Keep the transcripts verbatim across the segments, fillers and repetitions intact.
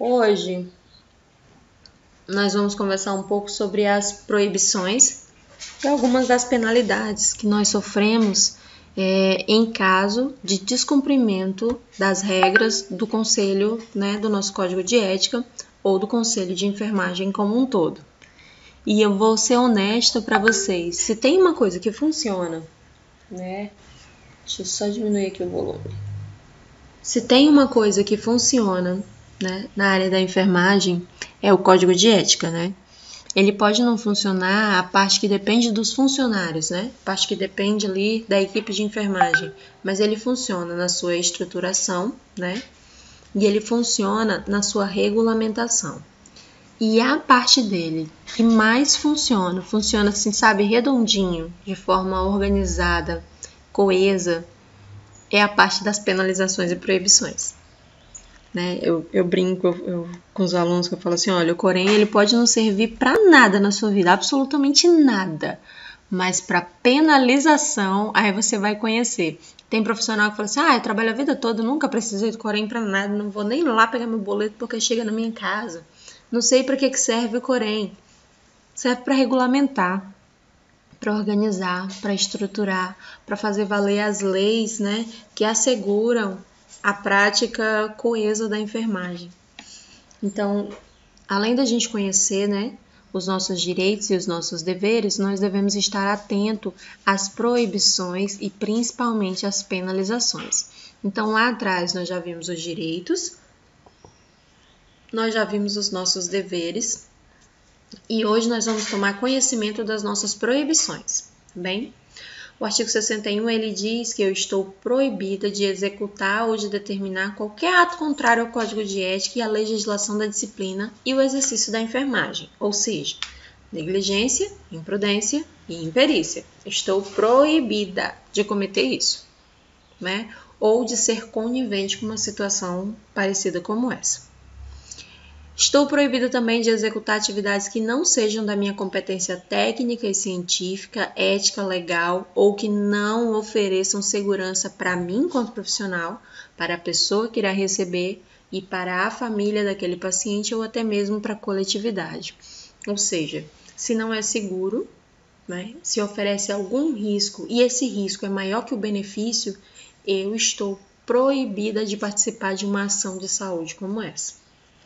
Hoje nós vamos conversar um pouco sobre as proibições e algumas das penalidades que nós sofremos é, em caso de descumprimento das regras do conselho, né, do nosso código de ética ou do conselho de enfermagem como um todo. E eu vou ser honesta para vocês, se tem uma coisa que funciona, né, deixa eu só diminuir aqui o volume. Se tem uma coisa que funciona, né, na área da enfermagem, é o código de ética, né? Ele pode não funcionar a parte que depende dos funcionários, né? A parte que depende ali da equipe de enfermagem, mas ele funciona na sua estruturação, né? E ele funciona na sua regulamentação. E a parte dele que mais funciona, funciona assim, sabe, redondinho, de forma organizada, coesa, é a parte das penalizações e proibições. Né? Eu, eu brinco eu, eu, com os alunos que eu falo assim, olha, o Corém ele pode não servir para nada na sua vida, absolutamente nada, mas para penalização, aí você vai conhecer. Tem profissional que fala assim, ah, eu trabalho a vida toda, nunca precisei do Corém para nada, não vou nem lá pegar meu boleto porque chega na minha casa. Não sei para que, que serve o Corém. Serve para regulamentar, para organizar, para estruturar, para fazer valer as leis, né, que asseguram a prática coesa da enfermagem. Então, além da gente conhecer, né, os nossos direitos e os nossos deveres, nós devemos estar atento às proibições e principalmente às penalizações. Então, lá atrás nós já vimos os direitos, nós já vimos os nossos deveres e hoje nós vamos tomar conhecimento das nossas proibições, tá bem? O artigo sessenta e um, ele diz que eu estou proibida de executar ou de determinar qualquer ato contrário ao Código de Ética e à legislação da disciplina e o exercício da enfermagem, ou seja, negligência, imprudência e imperícia. Estou proibida de cometer isso, né? Ou de ser conivente com uma situação parecida como essa. Estou proibida também de executar atividades que não sejam da minha competência técnica e científica, ética, legal ou que não ofereçam segurança para mim enquanto profissional, para a pessoa que irá receber e para a família daquele paciente ou até mesmo para a coletividade. Ou seja, se não é seguro, né, se oferece algum risco e esse risco é maior que o benefício, eu estou proibida de participar de uma ação de saúde como essa.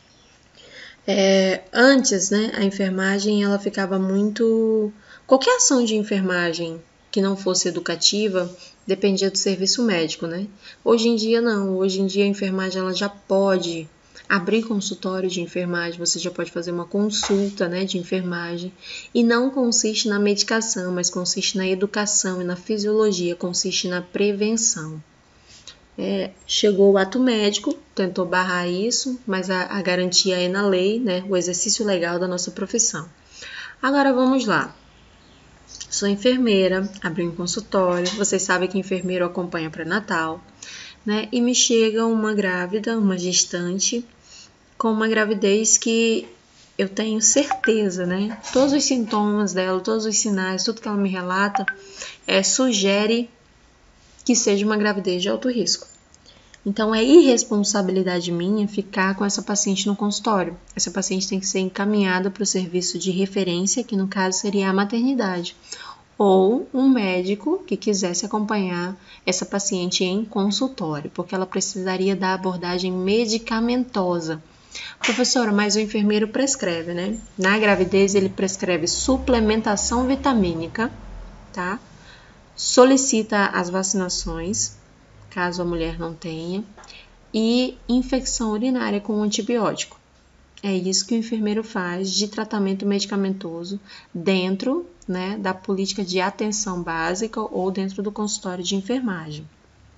É, antes, né, a enfermagem ela ficava muito... Qualquer ação de enfermagem que não fosse educativa dependia do serviço médico, né? Hoje em dia não, hoje em dia a enfermagem ela já pode abrir consultório de enfermagem, você já pode fazer uma consulta, né, de enfermagem e não consiste na medicação, mas consiste na educação e na fisiologia, consiste na prevenção. É, chegou o ato médico, tentou barrar isso, mas a, a garantia é na lei, né, o exercício legal da nossa profissão. Agora vamos lá. Sou enfermeira, abri um consultório, vocês sabem que enfermeiro acompanha pré-natal, né, e me chega uma grávida, uma gestante, com uma gravidez que eu tenho certeza, né, todos os sintomas dela, todos os sinais, tudo que ela me relata, é, sugere que seja uma gravidez de alto risco. Então, é irresponsabilidade minha ficar com essa paciente no consultório. Essa paciente tem que ser encaminhada para o serviço de referência, que no caso seria a maternidade, ou um médico que quisesse acompanhar essa paciente em consultório, porque ela precisaria da abordagem medicamentosa. Professora, mas o enfermeiro prescreve, né? Na gravidez, ele prescreve suplementação vitamínica, tá? Solicita as vacinações, caso a mulher não tenha, e infecção urinária com antibiótico. É isso que o enfermeiro faz de tratamento medicamentoso dentro, né, da política de atenção básica ou dentro do consultório de enfermagem.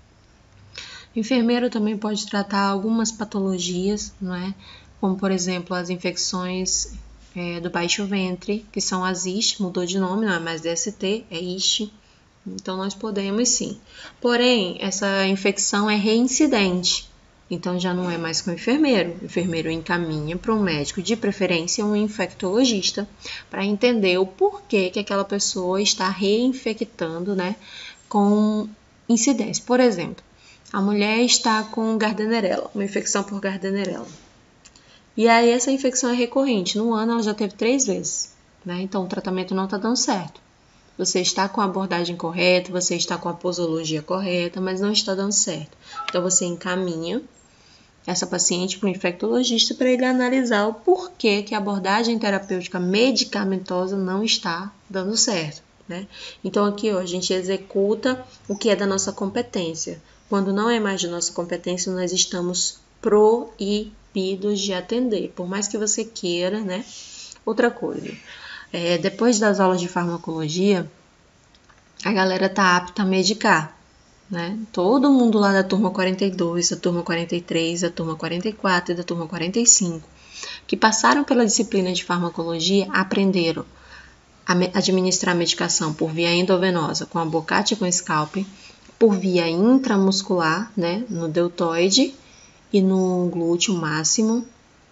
O enfermeiro também pode tratar algumas patologias, não é? Como, por exemplo, as infecções é, do baixo ventre, que são as I S T, mudou de nome, não é mais D S T, é I S T. Então, nós podemos sim. Porém, essa infecção é reincidente. Então, já não é mais com o enfermeiro. O enfermeiro encaminha para um médico, de preferência um infectologista, para entender o porquê que aquela pessoa está reinfectando, né, com incidência. Por exemplo, a mulher está com Gardnerella, uma infecção por Gardnerella. E aí essa infecção é recorrente. No ano ela já teve três vezes, né? Então o tratamento não está dando certo. Você está com a abordagem correta, você está com a posologia correta, mas não está dando certo. Então você encaminha essa paciente para o infectologista para ele analisar o porquê que a abordagem terapêutica medicamentosa não está dando certo, né? Então aqui ó, a gente executa o que é da nossa competência. Quando não é mais de nossa competência, nós estamos proibidos de atender, por mais que você queira, né? Outra coisa, é, depois das aulas de farmacologia, a galera tá apta a medicar, né? Todo mundo lá da turma quarenta e dois, da turma quarenta e três, da turma quarenta e quatro e da turma quarenta e cinco, que passaram pela disciplina de farmacologia, aprenderam a administrar a medicação por via endovenosa, com abocate e com scalp, por via intramuscular, né? No deltoide e no glúteo máximo,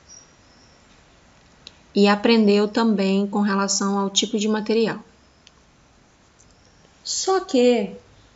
e aprendeu também com relação ao tipo de material. Só que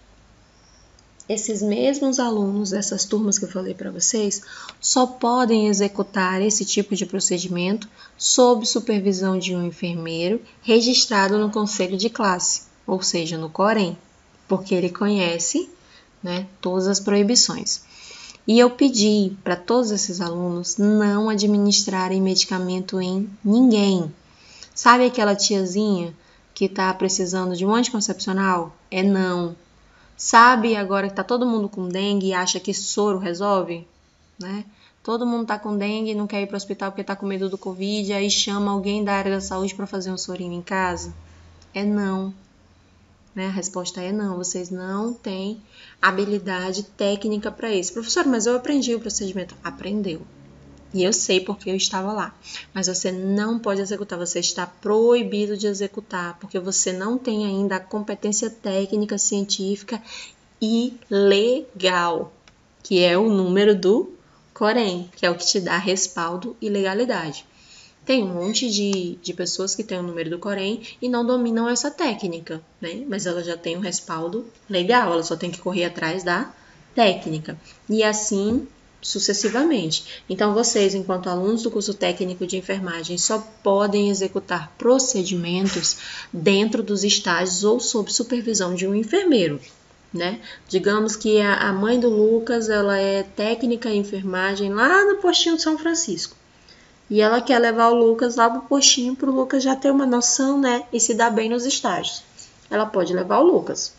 esses mesmos alunos dessas turmas que eu falei para vocês só podem executar esse tipo de procedimento sob supervisão de um enfermeiro registrado no conselho de classe, ou seja, no COREM, porque ele conhece, né, todas as proibições. E eu pedi para todos esses alunos não administrarem medicamento em ninguém. Sabe aquela tiazinha que está precisando de um anticoncepcional? É não. Sabe agora que tá todo mundo com dengue e acha que soro resolve, né? Todo mundo tá com dengue e não quer ir para o hospital porque tá com medo do Covid, aí chama alguém da área da saúde para fazer um sorinho em casa? É não, né? A resposta é não, vocês não têm habilidade técnica para isso. Professor, mas eu aprendi o procedimento. Aprendeu. E eu sei porque eu estava lá. Mas você não pode executar, você está proibido de executar, porque você não tem ainda a competência técnica, científica e legal, que é o número do COREM, que é o que te dá respaldo e legalidade. Tem um monte de, de pessoas que têm o número do COREM e não dominam essa técnica, né? Mas ela já tem um respaldo legal, ela só tem que correr atrás da técnica. E assim sucessivamente. Então, vocês, enquanto alunos do curso técnico de enfermagem, só podem executar procedimentos dentro dos estágios ou sob supervisão de um enfermeiro, né? Digamos que a, a mãe do Lucas, ela é técnica em enfermagem lá no postinho de São Francisco. E ela quer levar o Lucas lá pro postinho para o Lucas já ter uma noção, né? E se dar bem nos estágios. Ela pode levar o Lucas.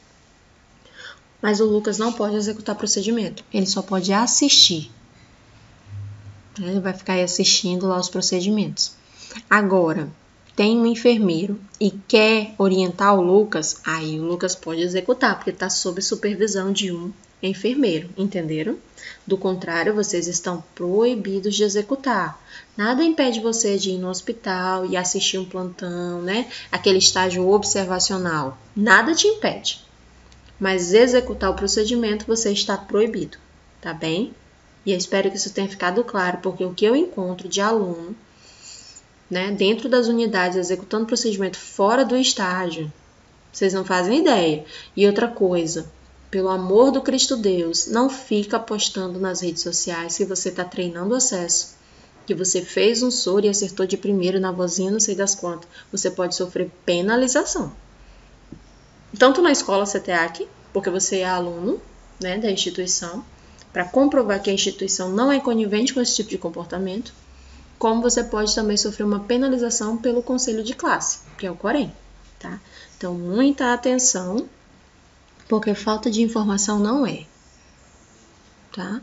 Mas o Lucas não pode executar procedimento. Ele só pode assistir. Ele vai ficar aí assistindo lá os procedimentos. Agora, tem um enfermeiro e quer orientar o Lucas, aí o Lucas pode executar, porque está sob supervisão de um enfermeiro, entenderam? Do contrário, vocês estão proibidos de executar. Nada impede você de ir no hospital e assistir um plantão, né? Aquele estágio observacional. Nada te impede. Mas executar o procedimento você está proibido, tá bem? E eu espero que isso tenha ficado claro, porque o que eu encontro de aluno, né, dentro das unidades, executando procedimento fora do estágio, vocês não fazem ideia. E outra coisa, pelo amor do Cristo Deus, não fica postando nas redes sociais se você está treinando acesso, que você fez um soro e acertou de primeiro na vozinha, não sei das quantas. Você pode sofrer penalização. Tanto na escola C T A C, porque você é aluno, né, da instituição, para comprovar que a instituição não é conivente com esse tipo de comportamento, como você pode também sofrer uma penalização pelo conselho de classe, que é o COREM, tá? Então, muita atenção, porque falta de informação não é, tá?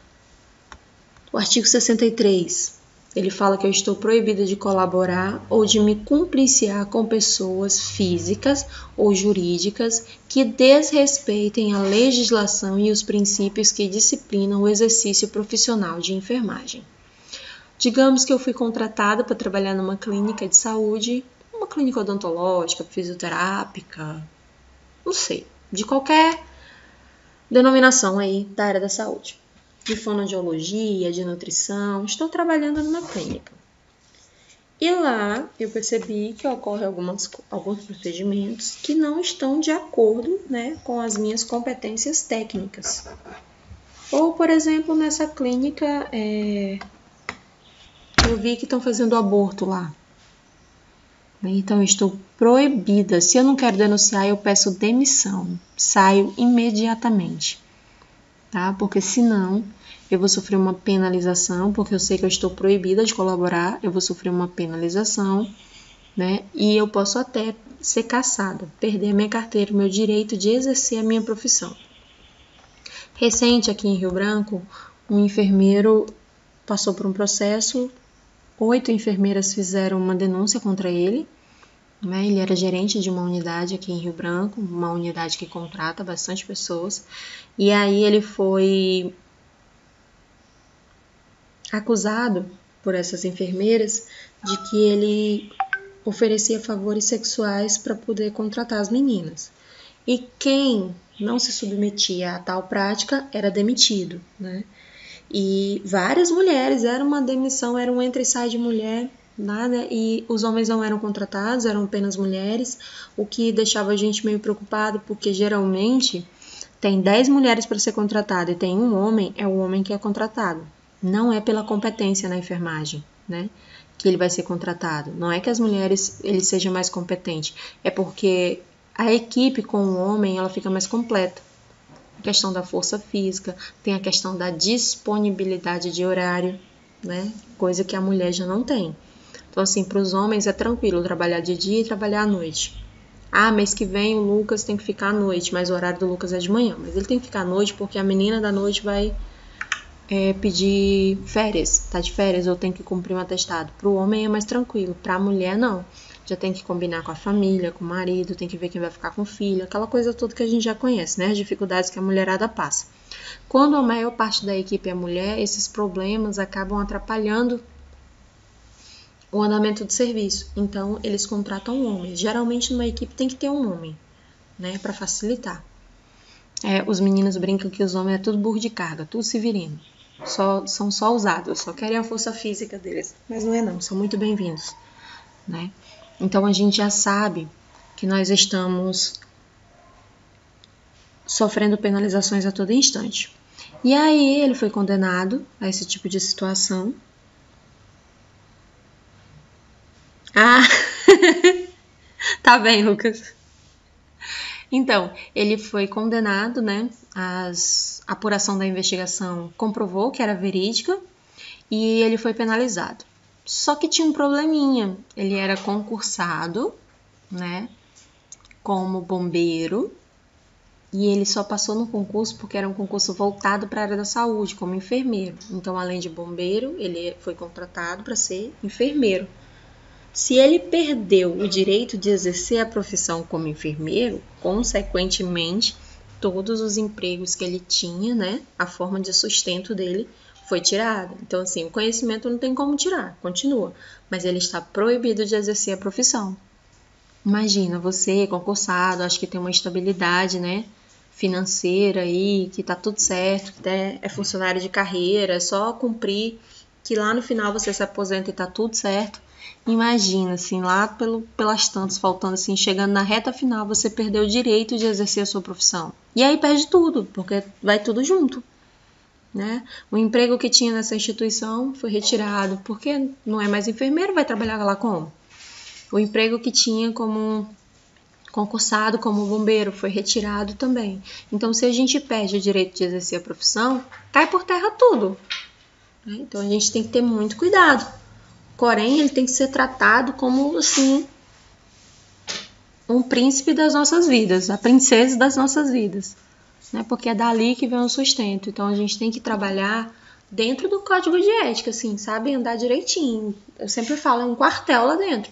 O artigo sessenta e três, ele fala que eu estou proibida de colaborar ou de me cumpliciar com pessoas físicas ou jurídicas que desrespeitem a legislação e os princípios que disciplinam o exercício profissional de enfermagem. Digamos que eu fui contratada para trabalhar numa clínica de saúde, uma clínica odontológica, fisioterápica, não sei, de qualquer denominação aí da área da saúde. De fonoaudiologia, de nutrição, estou trabalhando numa clínica. E lá eu percebi que ocorrem algumas, alguns procedimentos que não estão de acordo, né, com as minhas competências técnicas. Ou, por exemplo, nessa clínica, é, eu vi que estão fazendo aborto lá. Então, eu estou proibida. Se eu não quero denunciar, eu peço demissão. Saio imediatamente, tá? Porque senão eu vou sofrer uma penalização, porque eu sei que eu estou proibida de colaborar, eu vou sofrer uma penalização, né? E eu posso até ser cassada, perder a minha carteira, o meu direito de exercer a minha profissão. Recente, aqui em Rio Branco, um enfermeiro passou por um processo, oito enfermeiras fizeram uma denúncia contra ele, né? Ele era gerente de uma unidade aqui em Rio Branco, uma unidade que contrata bastante pessoas, e aí ele foi acusado por essas enfermeiras de que ele oferecia favores sexuais para poder contratar as meninas. E quem não se submetia a tal prática era demitido, né? E várias mulheres, era uma demissão, era um entra e sai de mulher, nada, e os homens não eram contratados, eram apenas mulheres, o que deixava a gente meio preocupado, porque geralmente tem dez mulheres para ser contratada e tem um homem, é o homem que é contratado. Não é pela competência na enfermagem, né, que ele vai ser contratado. Não é que as mulheres ele seja mais competente, é porque a equipe com o homem ela fica mais completa. A questão da força física, tem a questão da disponibilidade de horário, né, coisa que a mulher já não tem. Então, assim, para os homens é tranquilo trabalhar de dia e trabalhar à noite. Ah, mês que vem o Lucas tem que ficar à noite, mas o horário do Lucas é de manhã. Mas ele tem que ficar à noite porque a menina da noite vai é, pedir férias, tá de férias, ou tem que cumprir um atestado. Para o homem é mais tranquilo, para a mulher não. Já tem que combinar com a família, com o marido, tem que ver quem vai ficar com o filho, aquela coisa toda que a gente já conhece, né? As dificuldades que a mulherada passa. Quando a maior parte da equipe é mulher, esses problemas acabam atrapalhando o andamento do serviço. Então, eles contratam homens. Geralmente, numa equipe tem que ter um homem, né? Para facilitar. É, os meninos brincam que os homens é tudo burro de carga, tudo severino. Só, são só usados, só querem a força física deles. Mas não é não, são muito bem-vindos, né? Então, a gente já sabe que nós estamos sofrendo penalizações a todo instante. E aí, ele foi condenado a esse tipo de situação. Ah, tá bem, Lucas. Então, ele foi condenado, né? As, a apuração da investigação comprovou que era verídica e ele foi penalizado. Só que tinha um probleminha. Ele era concursado, né? Como bombeiro. E ele só passou no concurso porque era um concurso voltado para a área da saúde, como enfermeiro. Então, além de bombeiro, ele foi contratado para ser enfermeiro. Se ele perdeu o direito de exercer a profissão como enfermeiro, consequentemente, todos os empregos que ele tinha, né, a forma de sustento dele foi tirada. Então, assim, o conhecimento não tem como tirar, continua, mas ele está proibido de exercer a profissão. Imagina, você concursado, acho que tem uma estabilidade, né, financeira aí, que tá tudo certo, que é funcionário de carreira, é só cumprir, que lá no final você se aposenta e tá tudo certo. Imagina, assim, lá pelo, pelas tantas, faltando assim, chegando na reta final, você perdeu o direito de exercer a sua profissão. E aí perde tudo, porque vai tudo junto, né? O emprego que tinha nessa instituição foi retirado, porque não é mais enfermeiro, vai trabalhar lá como? O emprego que tinha como concursado, como bombeiro, foi retirado também. Então, se a gente perde o direito de exercer a profissão, cai por terra tudo, né? Então, a gente tem que ter muito cuidado. Porém, ele tem que ser tratado como, assim, um príncipe das nossas vidas, a princesa das nossas vidas, né? Porque é dali que vem o sustento. Então, a gente tem que trabalhar dentro do código de ética, assim, sabe? Andar direitinho. Eu sempre falo, é um quartel lá dentro,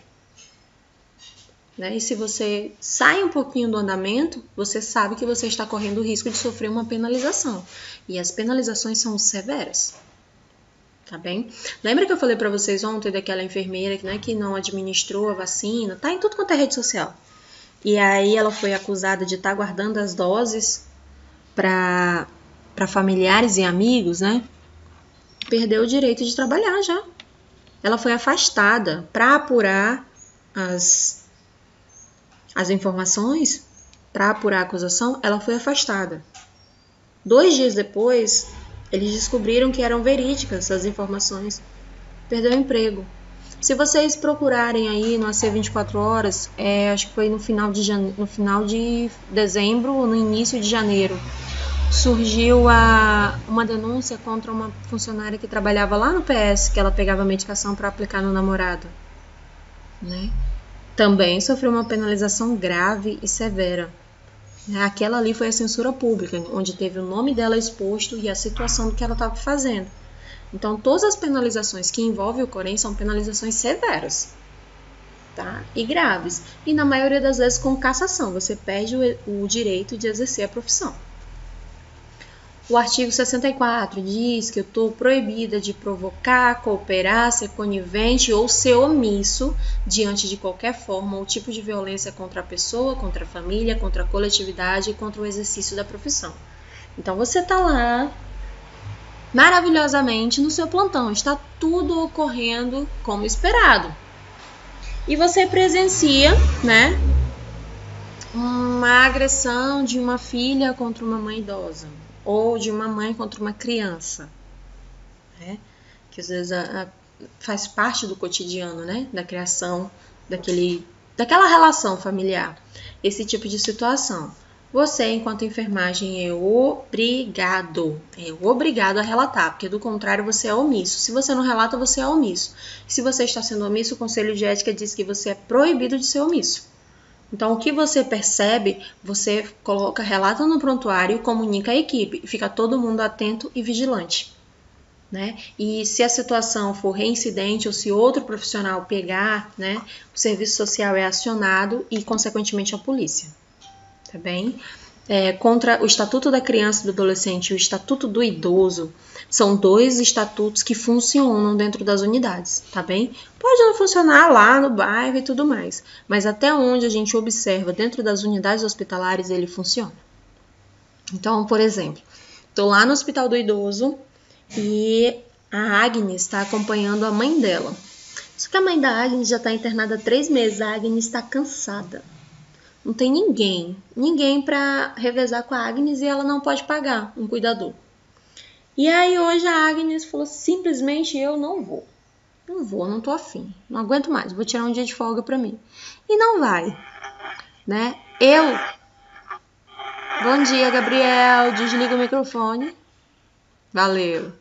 né? E se você sai um pouquinho do andamento, você sabe que você está correndo o risco de sofrer uma penalização. E as penalizações são severas. Tá bem? Lembra que eu falei pra vocês ontem daquela enfermeira que, né, que não administrou a vacina? Tá em tudo quanto é rede social. E aí ela foi acusada de estar guardando as doses para para familiares e amigos, né? Perdeu o direito de trabalhar já. Ela foi afastada para apurar as, as informações, para apurar a acusação, ela foi afastada. Dois dias depois, eles descobriram que eram verídicas as informações. perdeu o emprego. Se vocês procurarem aí no A C vinte e quatro horas, é, acho que foi no final, de jane... no final de dezembro ou no início de janeiro, surgiu a... uma denúncia contra uma funcionária que trabalhava lá no P S, que ela pegava medicação para aplicar no namorado, né? Também sofreu uma penalização grave e severa. Aquela ali foi a censura pública, onde teve o nome dela exposto e a situação do que ela estava fazendo. Então, todas as penalizações que envolvem o Corém são penalizações severas, tá? E graves. E na maioria das vezes com cassação, você perde o, o direito de exercer a profissão. O artigo sessenta e quatro diz que eu estou proibida de provocar, cooperar, ser conivente ou ser omisso diante de qualquer forma ou tipo de violência contra a pessoa, contra a família, contra a coletividade e contra o exercício da profissão. Então, você está lá maravilhosamente no seu plantão, está tudo ocorrendo como esperado. E você presencia, né, uma agressão de uma filha contra uma mãe idosa, ou de uma mãe contra uma criança, né, que às vezes a, a, faz parte do cotidiano, né, da criação, daquele, daquela relação familiar, esse tipo de situação. Você, enquanto enfermagem, é obrigado, é obrigado a relatar, porque do contrário você é omisso. Se você não relata, você é omisso. Se você está sendo omisso, o Conselho de Ética diz que você é proibido de ser omisso. Então, o que você percebe, você coloca, relata no prontuário e comunica à equipe. Fica todo mundo atento e vigilante, né? E se a situação for reincidente ou se outro profissional pegar, né, o serviço social é acionado e, consequentemente, a polícia. Tá bem? É, contra o Estatuto da Criança e do Adolescente e o Estatuto do Idoso, são dois estatutos que funcionam dentro das unidades, tá bem? Pode não funcionar lá no bairro e tudo mais, mas até onde a gente observa dentro das unidades hospitalares, ele funciona. Então, por exemplo, estou lá no Hospital do Idoso e a Agnes está acompanhando a mãe dela. Só que a mãe da Agnes já está internada há três meses, a Agnes está cansada. Não tem ninguém, ninguém para revezar com a Agnes e ela não pode pagar um cuidador. E aí hoje a Agnes falou, simplesmente eu não vou. Não vou, não tô afim, não aguento mais, vou tirar um dia de folga para mim. E não vai, né? Eu... Bom dia, Gabriel, desliga o microfone. Valeu.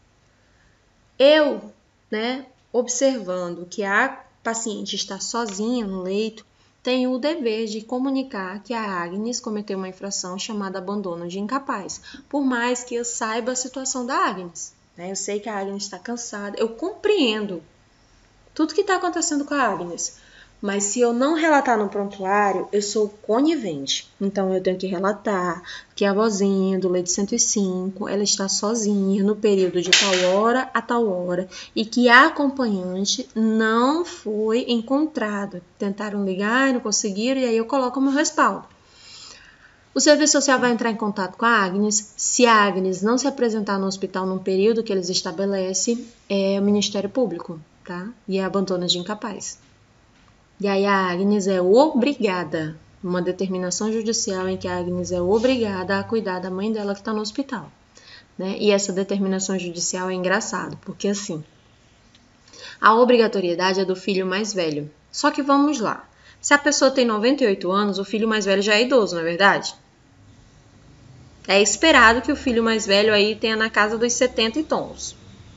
Eu, né, observando que a paciente está sozinha no leito, tenho o dever de comunicar que a Agnes cometeu uma infração chamada abandono de incapaz, por mais que eu saiba a situação da Agnes, né? Eu sei que a Agnes está cansada, eu compreendo tudo que está acontecendo com a Agnes, mas se eu não relatar no prontuário, eu sou conivente. Então, eu tenho que relatar que a vozinha do leite cento e cinco, ela está sozinha no período de tal hora a tal hora e que a acompanhante não foi encontrada. Tentaram ligar e não conseguiram, e aí eu coloco o meu respaldo. O serviço social vai entrar em contato com a Agnes. Se a Agnes não se apresentar no hospital num período que eles estabelecem, é o Ministério Público, tá? E é abandono de incapaz. E aí a Agnes é obrigada, uma determinação judicial em que a Agnes é obrigada a cuidar da mãe dela que está no hospital, né? E essa determinação judicial é engraçado, porque assim, a obrigatoriedade é do filho mais velho. Só que vamos lá, se a pessoa tem noventa e oito anos, o filho mais velho já é idoso, não é verdade? É esperado que o filho mais velho aí tenha na casa dos setenta e tons.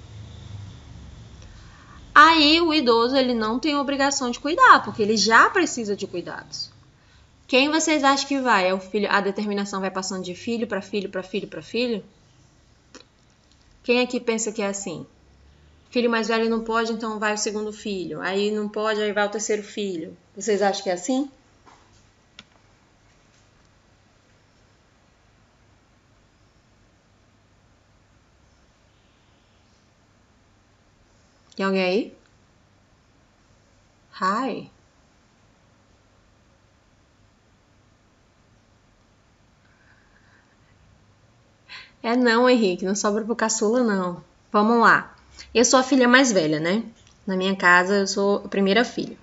Aí o idoso ele não tem obrigação de cuidar, porque ele já precisa de cuidados. Quem vocês acham que vai? É o filho? A determinação vai passando de filho para filho, para filho, para filho? Quem aqui pensa que é assim? Filho mais velho não pode, então vai o segundo filho. Aí não pode, aí vai o terceiro filho. Vocês acham que é assim? Tem alguém aí? Hi. É não, Henrique, não sobra pro caçula, não. Vamos lá. Eu sou a filha mais velha, né? Na minha casa, eu sou a primeira filha.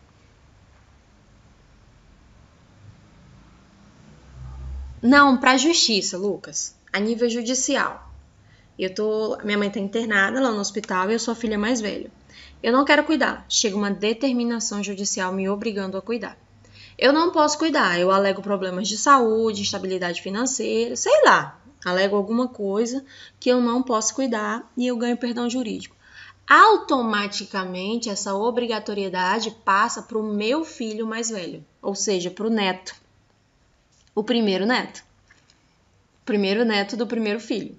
Não, pra justiça, Lucas. A nível judicial. Eu tô, minha mãe tá internada lá no hospital e eu sou a filha mais velha. Eu não quero cuidar. Chega uma determinação judicial me obrigando a cuidar. Eu não posso cuidar. Eu alego problemas de saúde, instabilidade financeira, sei lá. Alego alguma coisa que eu não posso cuidar e eu ganho perdão jurídico. Automaticamente, essa obrigatoriedade passa para o meu filho mais velho, ou seja, para o neto. O primeiro neto. O primeiro neto do primeiro filho.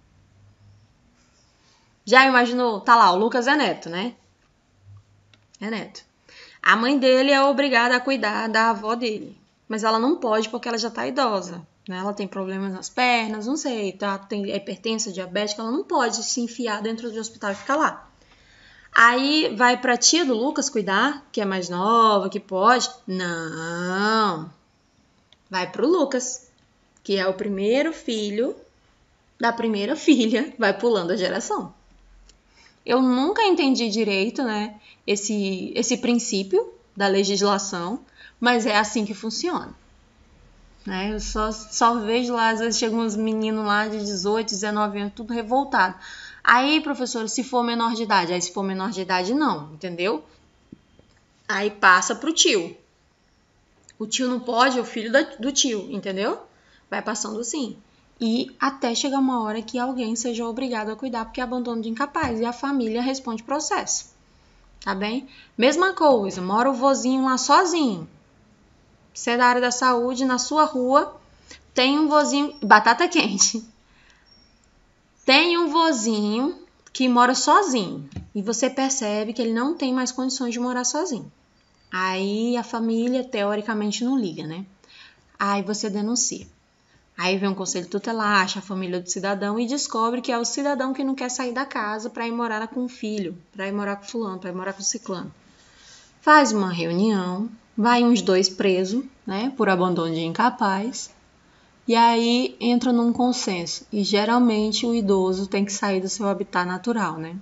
Já imaginou? Tá lá, o Lucas é neto, né? É neto. A mãe dele é obrigada a cuidar da avó dele, mas ela não pode porque ela já tá idosa, né? Ela tem problemas nas pernas, não sei, tá? Tem hipertensão, diabética, ela não pode se enfiar dentro do hospital e ficar lá. Aí vai pra tia do Lucas cuidar, que é mais nova, que pode? Não. Vai pro Lucas, que é o primeiro filho da primeira filha, vai pulando a geração. Eu nunca entendi direito, né, esse, esse princípio da legislação, mas é assim que funciona. Né? Eu só, só vejo lá, às vezes chegam uns meninos lá de dezoito, dezenove anos, tudo revoltado. Aí, professora, se for menor de idade, aí se for menor de idade, não, entendeu? Aí passa pro tio. O tio não pode, é o filho da, do tio, entendeu? Vai passando assim. E até chegar uma hora que alguém seja obrigado a cuidar porque é abandono de incapaz e a família responde processo. Tá bem? Mesma coisa, mora o vozinho lá sozinho. Você é da área da saúde, na sua rua, tem um vozinho... Batata quente. Tem um vozinho que mora sozinho e você percebe que ele não tem mais condições de morar sozinho. Aí a família, teoricamente, não liga, né? Aí você denuncia. Aí vem um conselho tutelar, acha a família do cidadão e descobre que é o cidadão que não quer sair da casa para ir morar com o filho, para ir morar com fulano, para ir morar com ciclano. Faz uma reunião, vai uns dois presos, né, por abandono de incapaz, e aí entra num consenso. E geralmente o idoso tem que sair do seu habitat natural, né?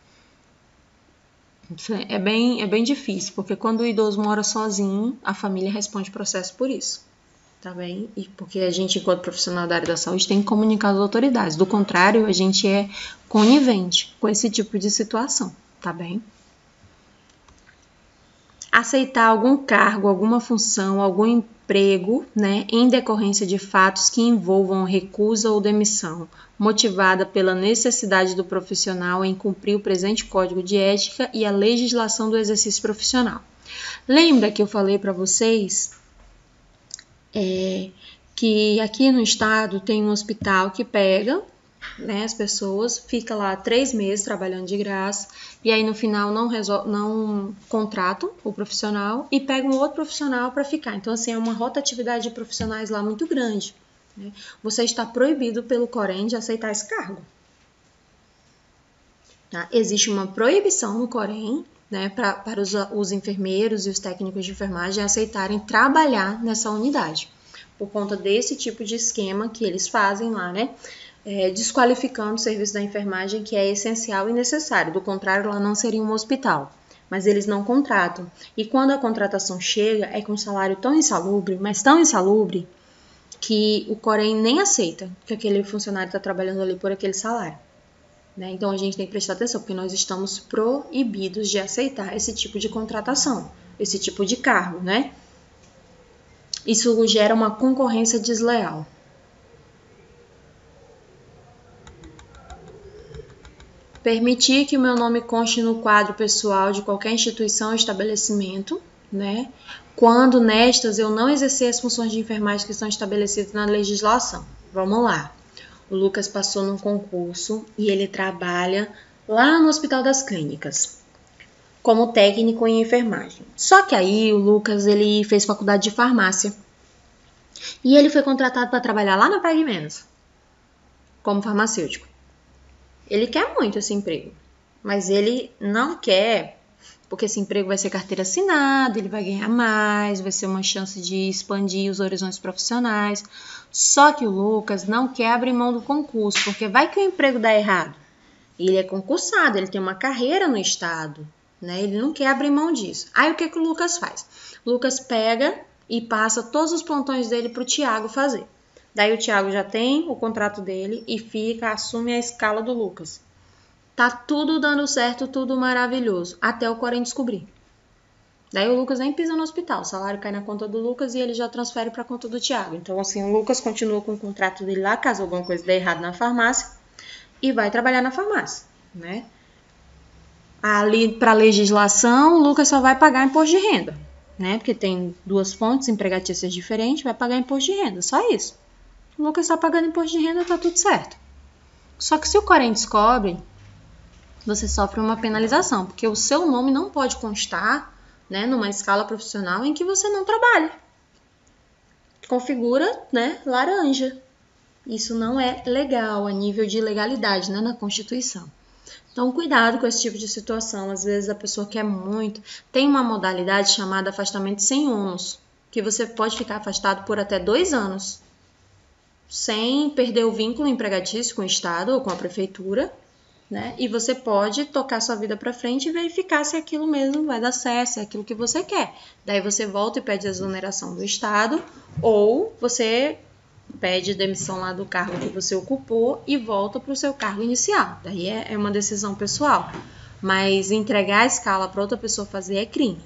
É bem, é bem difícil, porque quando o idoso mora sozinho, a família responde processo por isso. Tá bem? E porque a gente, enquanto profissional da área da saúde, tem que comunicar às autoridades. Do contrário, a gente é conivente com esse tipo de situação, tá bem? Aceitar algum cargo, alguma função, algum emprego, né, em decorrência de fatos que envolvam recusa ou demissão, motivada pela necessidade do profissional em cumprir o presente Código de Ética e a legislação do exercício profissional. Lembra que eu falei para vocês É, que aqui no estado tem um hospital que pega, né, as pessoas, fica lá três meses trabalhando de graça e aí no final não, resol- não contratam o profissional e pegam outro profissional para ficar. Então, assim, é uma rotatividade de profissionais lá muito grande. Né? Você está proibido pelo Corém de aceitar esse cargo. Tá? Existe uma proibição no Corém, né, pra, para os, os enfermeiros e os técnicos de enfermagem aceitarem trabalhar nessa unidade, por conta desse tipo de esquema que eles fazem lá, né, é, desqualificando o serviço da enfermagem, que é essencial e necessário, do contrário, lá não seria um hospital, mas eles não contratam, e quando a contratação chega, é com um salário tão insalubre, mas tão insalubre, que o Corém nem aceita que aquele funcionário está trabalhando ali por aquele salário. Né? Então, a gente tem que prestar atenção, porque nós estamos proibidos de aceitar esse tipo de contratação, esse tipo de cargo, né? Isso gera uma concorrência desleal. Permitir que o meu nome conste no quadro pessoal de qualquer instituição ou estabelecimento, né? Quando nestas eu não exercer as funções de enfermagem que estão estabelecidas na legislação. Vamos lá. O Lucas passou num concurso e ele trabalha lá no Hospital das Clínicas, como técnico em enfermagem. Só que aí o Lucas ele fez faculdade de farmácia e ele foi contratado para trabalhar lá na Pague Menos, como farmacêutico. Ele quer muito esse emprego, mas ele não quer, porque esse emprego vai ser carteira assinada, ele vai ganhar mais, vai ser uma chance de expandir os horizontes profissionais. Só que o Lucas não quer abrir mão do concurso, porque vai que o emprego dá errado. Ele é concursado, ele tem uma carreira no estado, né? Ele não quer abrir mão disso. Aí o que, que o Lucas faz? O Lucas pega e passa todos os plantões dele para o Tiago fazer. Daí o Tiago já tem o contrato dele e fica, assume a escala do Lucas. Tá tudo dando certo, tudo maravilhoso, até o Corém descobrir. Daí o Lucas nem pisa no hospital, o salário cai na conta do Lucas e ele já transfere para a conta do Thiago. Então, assim, o Lucas continua com o contrato dele lá, caso alguma coisa dê errado na farmácia, e vai trabalhar na farmácia, né? Ali, para legislação, o Lucas só vai pagar imposto de renda, né? Porque tem duas fontes empregatícias diferentes, vai pagar imposto de renda, só isso. O Lucas está pagando imposto de renda, tá tudo certo. Só que se o Corém descobre, você sofre uma penalização, porque o seu nome não pode constar, né, numa escala profissional em que você não trabalha. Configura, né, laranja. Isso não é legal a nível de legalidade, né, na Constituição. Então, cuidado com esse tipo de situação. Às vezes a pessoa quer muito. Tem uma modalidade chamada afastamento sem ônus, que você pode ficar afastado por até dois anos, sem perder o vínculo empregatício com o Estado ou com a Prefeitura, né? E você pode tocar sua vida para frente e verificar se aquilo mesmo vai dar certo, se é aquilo que você quer. Daí você volta e pede a exoneração do Estado, ou você pede demissão lá do cargo que você ocupou e volta para o seu cargo inicial. Daí é uma decisão pessoal. Mas entregar a escala para outra pessoa fazer é crime.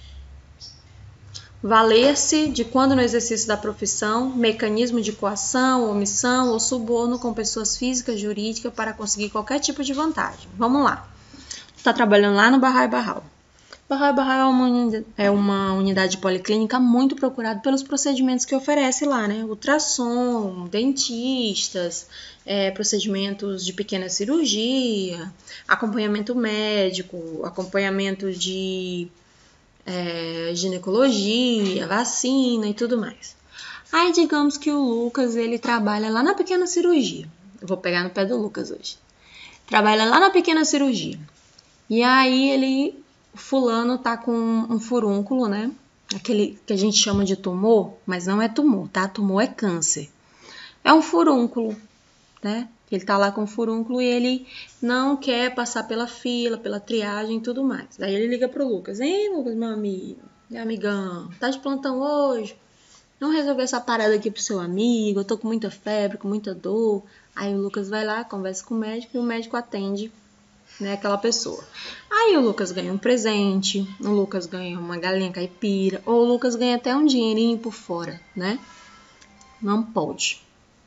Valer-se de quando no exercício da profissão, mecanismo de coação, omissão ou suborno com pessoas físicas, jurídicas para conseguir qualquer tipo de vantagem. Vamos lá. Está trabalhando lá no Barral e Barral. Barral e Barral é uma, unidade, é uma unidade policlínica muito procurada pelos procedimentos que oferece lá, né? Ultrassom, dentistas, é, procedimentos de pequena cirurgia, acompanhamento médico, acompanhamento de É, ginecologia, vacina e tudo mais. Aí digamos que o Lucas ele trabalha lá na pequena cirurgia. Eu vou pegar no pé do Lucas hoje. Trabalha lá na pequena cirurgia. E aí ele, fulano tá com um furúnculo, né? Aquele que a gente chama de tumor, mas não é tumor, tá? Tumor é câncer. É um furúnculo, né? Ele tá lá com o furúnculo e ele não quer passar pela fila, pela triagem e tudo mais. Daí ele liga pro Lucas. Ei, Lucas, meu amigo, meu amigão, tá de plantão hoje? Vamos resolver essa parada aqui pro seu amigo, eu tô com muita febre, com muita dor. Aí o Lucas vai lá, conversa com o médico e o médico atende, né, aquela pessoa. Aí o Lucas ganha um presente, o Lucas ganha uma galinha caipira, ou o Lucas ganha até um dinheirinho por fora, né? Não pode.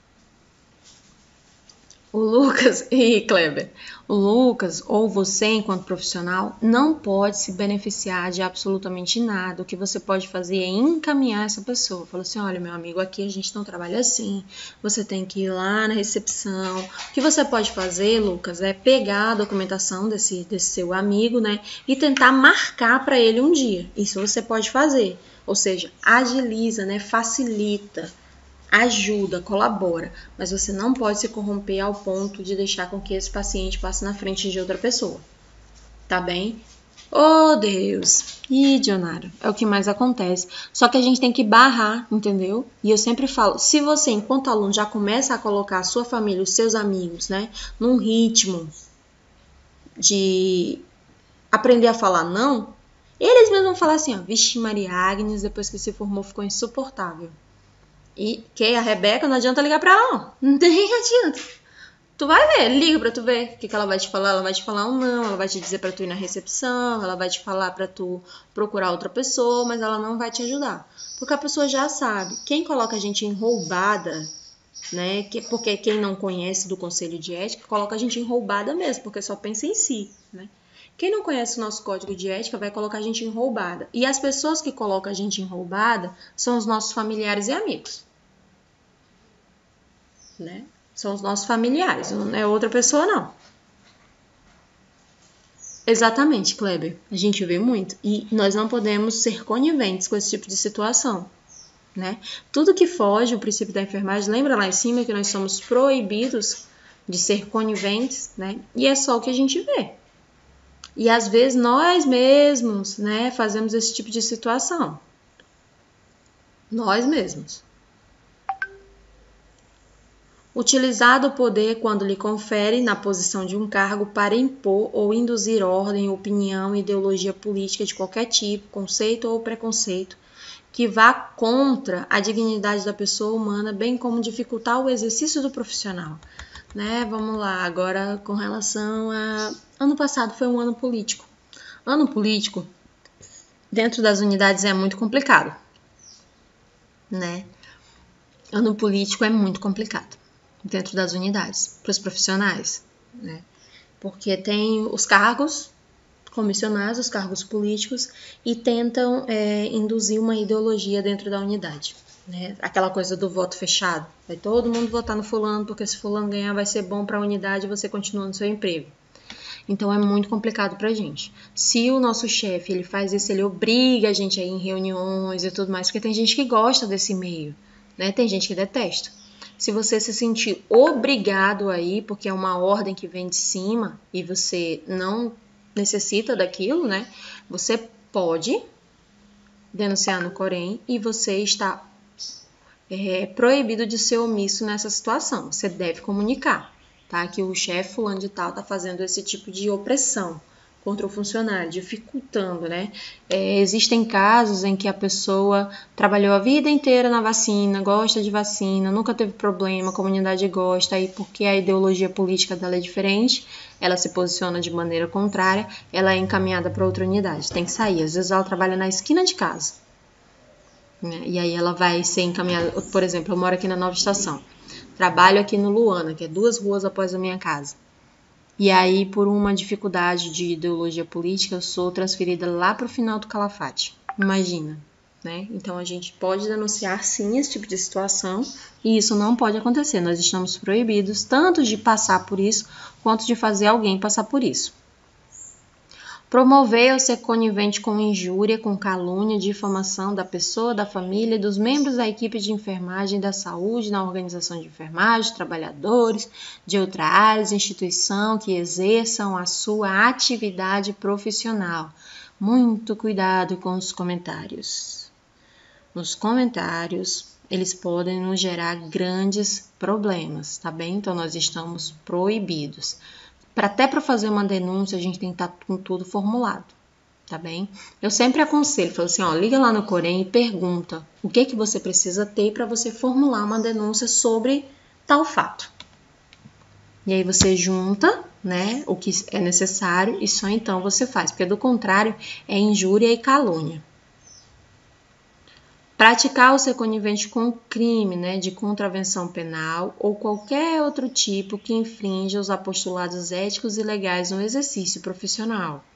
O Lucas e Kleber, o Lucas ou você enquanto profissional não pode se beneficiar de absolutamente nada. O que você pode fazer é encaminhar essa pessoa. Fala assim, olha meu amigo, aqui a gente não trabalha assim, você tem que ir lá na recepção. O que você pode fazer, Lucas, é pegar a documentação desse, desse seu amigo, né, e tentar marcar para ele um dia. Isso você pode fazer, ou seja, agiliza, né, facilita. Ajuda, colabora, mas você não pode se corromper ao ponto de deixar com que esse paciente passe na frente de outra pessoa, tá bem? Oh, Deus! Ih, Dionara, é o que mais acontece. Só que a gente tem que barrar, entendeu? E eu sempre falo, se você, enquanto aluno, já começa a colocar a sua família, os seus amigos, né, num ritmo de aprender a falar não, eles mesmos vão falar assim, ó, vixe, Maria Agnes, depois que se formou, ficou insuportável. E que a Rebeca não adianta ligar pra ela, não. Não tem adianta. Tu vai ver, liga pra tu ver o que, que ela vai te falar. Ela vai te falar um não, ela vai te dizer pra tu ir na recepção, ela vai te falar pra tu procurar outra pessoa, mas ela não vai te ajudar. Porque a pessoa já sabe. Quem coloca a gente em roubada, né? Que, porque quem não conhece do conselho de ética, coloca a gente em roubada mesmo, porque só pensa em si, né? Quem não conhece o nosso código de ética vai colocar a gente em roubada. E as pessoas que colocam a gente em roubada são os nossos familiares e amigos. Né? São os nossos familiares, não é outra pessoa, não. Exatamente, Kleber. A gente vê muito. E nós não podemos ser coniventes com esse tipo de situação. Né? Tudo que foge o princípio da enfermagem, lembra lá em cima que nós somos proibidos de ser coniventes, né? E é só o que a gente vê. E às vezes nós mesmos, né, fazemos esse tipo de situação. Nós mesmos. Utilizar do poder quando lhe confere na posição de um cargo para impor ou induzir ordem, opinião, ideologia política de qualquer tipo, conceito ou preconceito, que vá contra a dignidade da pessoa humana, bem como dificultar o exercício do profissional. né? Vamos lá, agora com relação a... Ano passado foi um ano político. Ano político, dentro das unidades é muito complicado, né? Ano político é muito complicado dentro das unidades, para os profissionais, né? Porque tem os cargos comissionados, os cargos políticos, e tentam é, induzir uma ideologia dentro da unidade, né? Aquela coisa do voto fechado. Vai todo mundo votar no fulano, porque se fulano ganhar vai ser bom para a unidade e você continua no seu emprego. Então é muito complicado pra gente. Se o nosso chefe ele faz isso, ele obriga a gente a ir em reuniões e tudo mais, porque tem gente que gosta desse meio, né? Tem gente que detesta. Se você se sentir obrigado a ir, porque é uma ordem que vem de cima e você não necessita daquilo, né? Você pode denunciar no Corém e você está é, proibido de ser omisso nessa situação. Você deve comunicar. Tá? Que o chefe fulano de tal está fazendo esse tipo de opressão contra o funcionário, dificultando, né? É, existem casos em que a pessoa trabalhou a vida inteira na vacina, gosta de vacina, nunca teve problema, a comunidade gosta, e porque a ideologia política dela é diferente, ela se posiciona de maneira contrária, ela é encaminhada para outra unidade, tem que sair. Às vezes ela trabalha na esquina de casa, né? E aí ela vai ser encaminhada, por exemplo, eu moro aqui na Nova Estação. Trabalho aqui no Luana, que é duas ruas após a minha casa. E aí, por uma dificuldade de ideologia política, eu sou transferida lá para o final do Calafate. Imagina, né? Então, a gente pode denunciar, sim, esse tipo de situação. E isso não pode acontecer. Nós estamos proibidos tanto de passar por isso, quanto de fazer alguém passar por isso. Promover ou ser conivente com injúria, com calúnia, difamação da pessoa, da família e dos membros da equipe de enfermagem da saúde, na organização de enfermagem, trabalhadores de outra área, instituição que exerçam a sua atividade profissional. Muito cuidado com os comentários. Nos comentários, eles podem nos gerar grandes problemas, tá bem? Então, nós estamos proibidos. Pra, até para fazer uma denúncia, a gente tem que estar com tudo formulado, tá bem? Eu sempre aconselho, falo assim, ó, liga lá no Corém e pergunta o que que você precisa ter para você formular uma denúncia sobre tal fato. E aí você junta, né, o que é necessário e só então você faz, porque do contrário é injúria e calúnia. Praticar ou ser conivente com o crime, né, de contravenção penal ou qualquer outro tipo que infrinja os apostulados éticos e legais no exercício profissional.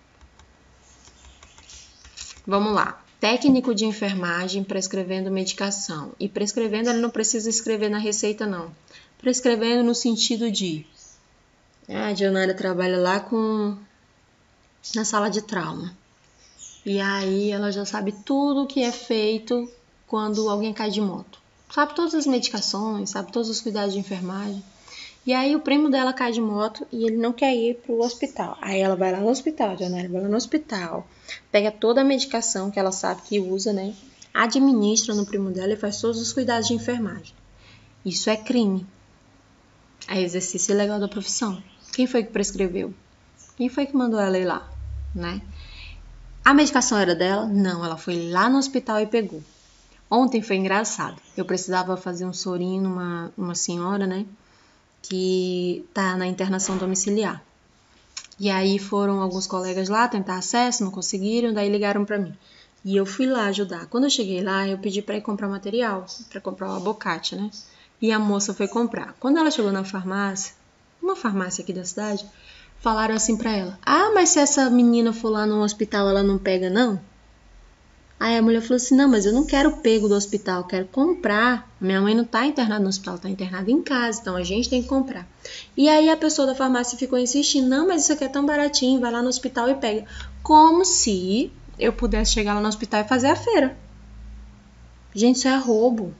Vamos lá. Técnico de enfermagem prescrevendo medicação. E prescrevendo, ele não precisa escrever na receita, não. Prescrevendo no sentido de... A Dionara trabalha lá com... na sala de trauma. E aí ela já sabe tudo o que é feito quando alguém cai de moto. Sabe todas as medicações, sabe todos os cuidados de enfermagem. E aí o primo dela cai de moto e ele não quer ir pro hospital. Aí ela vai lá no hospital, a Dionara vai lá no hospital, pega toda a medicação que ela sabe que usa, né? Administra no primo dela e faz todos os cuidados de enfermagem. Isso é crime. É exercício ilegal da profissão. Quem foi que prescreveu? Quem foi que mandou ela ir lá, né? A medicação era dela? Não, ela foi lá no hospital e pegou. Ontem foi engraçado. Eu precisava fazer um sorinho numa uma senhora, né? Que tá na internação domiciliar. E aí foram alguns colegas lá tentar acesso, não conseguiram, daí ligaram pra mim. E eu fui lá ajudar. Quando eu cheguei lá, eu pedi pra ir comprar material, pra comprar o abacate, né? E a moça foi comprar. Quando ela chegou na farmácia, uma farmácia aqui da cidade, falaram assim pra ela: ah, mas se essa menina for lá no hospital, ela não pega, não? Aí a mulher falou assim: não, mas eu não quero pego do hospital, eu quero comprar. Minha mãe não tá internada no hospital, tá internada em casa, então a gente tem que comprar. E aí a pessoa da farmácia ficou insistindo: não, mas isso aqui é tão baratinho, vai lá no hospital e pega. Como se eu pudesse chegar lá no hospital e fazer a feira. Gente, isso é roubo.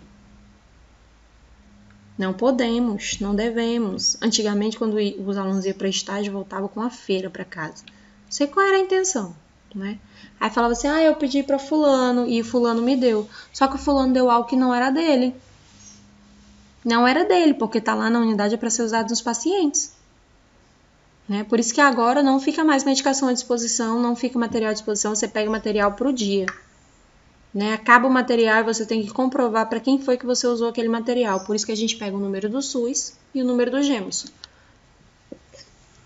Não podemos, não devemos. Antigamente, quando os alunos iam para estágio, voltavam com a feira para casa. Não sei qual era a intenção, né? Aí falava assim: ah, eu pedi para fulano e fulano me deu. Só que o fulano deu algo que não era dele. Não era dele, porque tá lá na unidade é para ser usado nos pacientes. Né? Por isso que agora não fica mais medicação à disposição, não fica material à disposição, você pega material pro dia. Né? Acaba o material e você tem que comprovar para quem foi que você usou aquele material. Por isso que a gente pega o número do SUS e o número do Gemerson.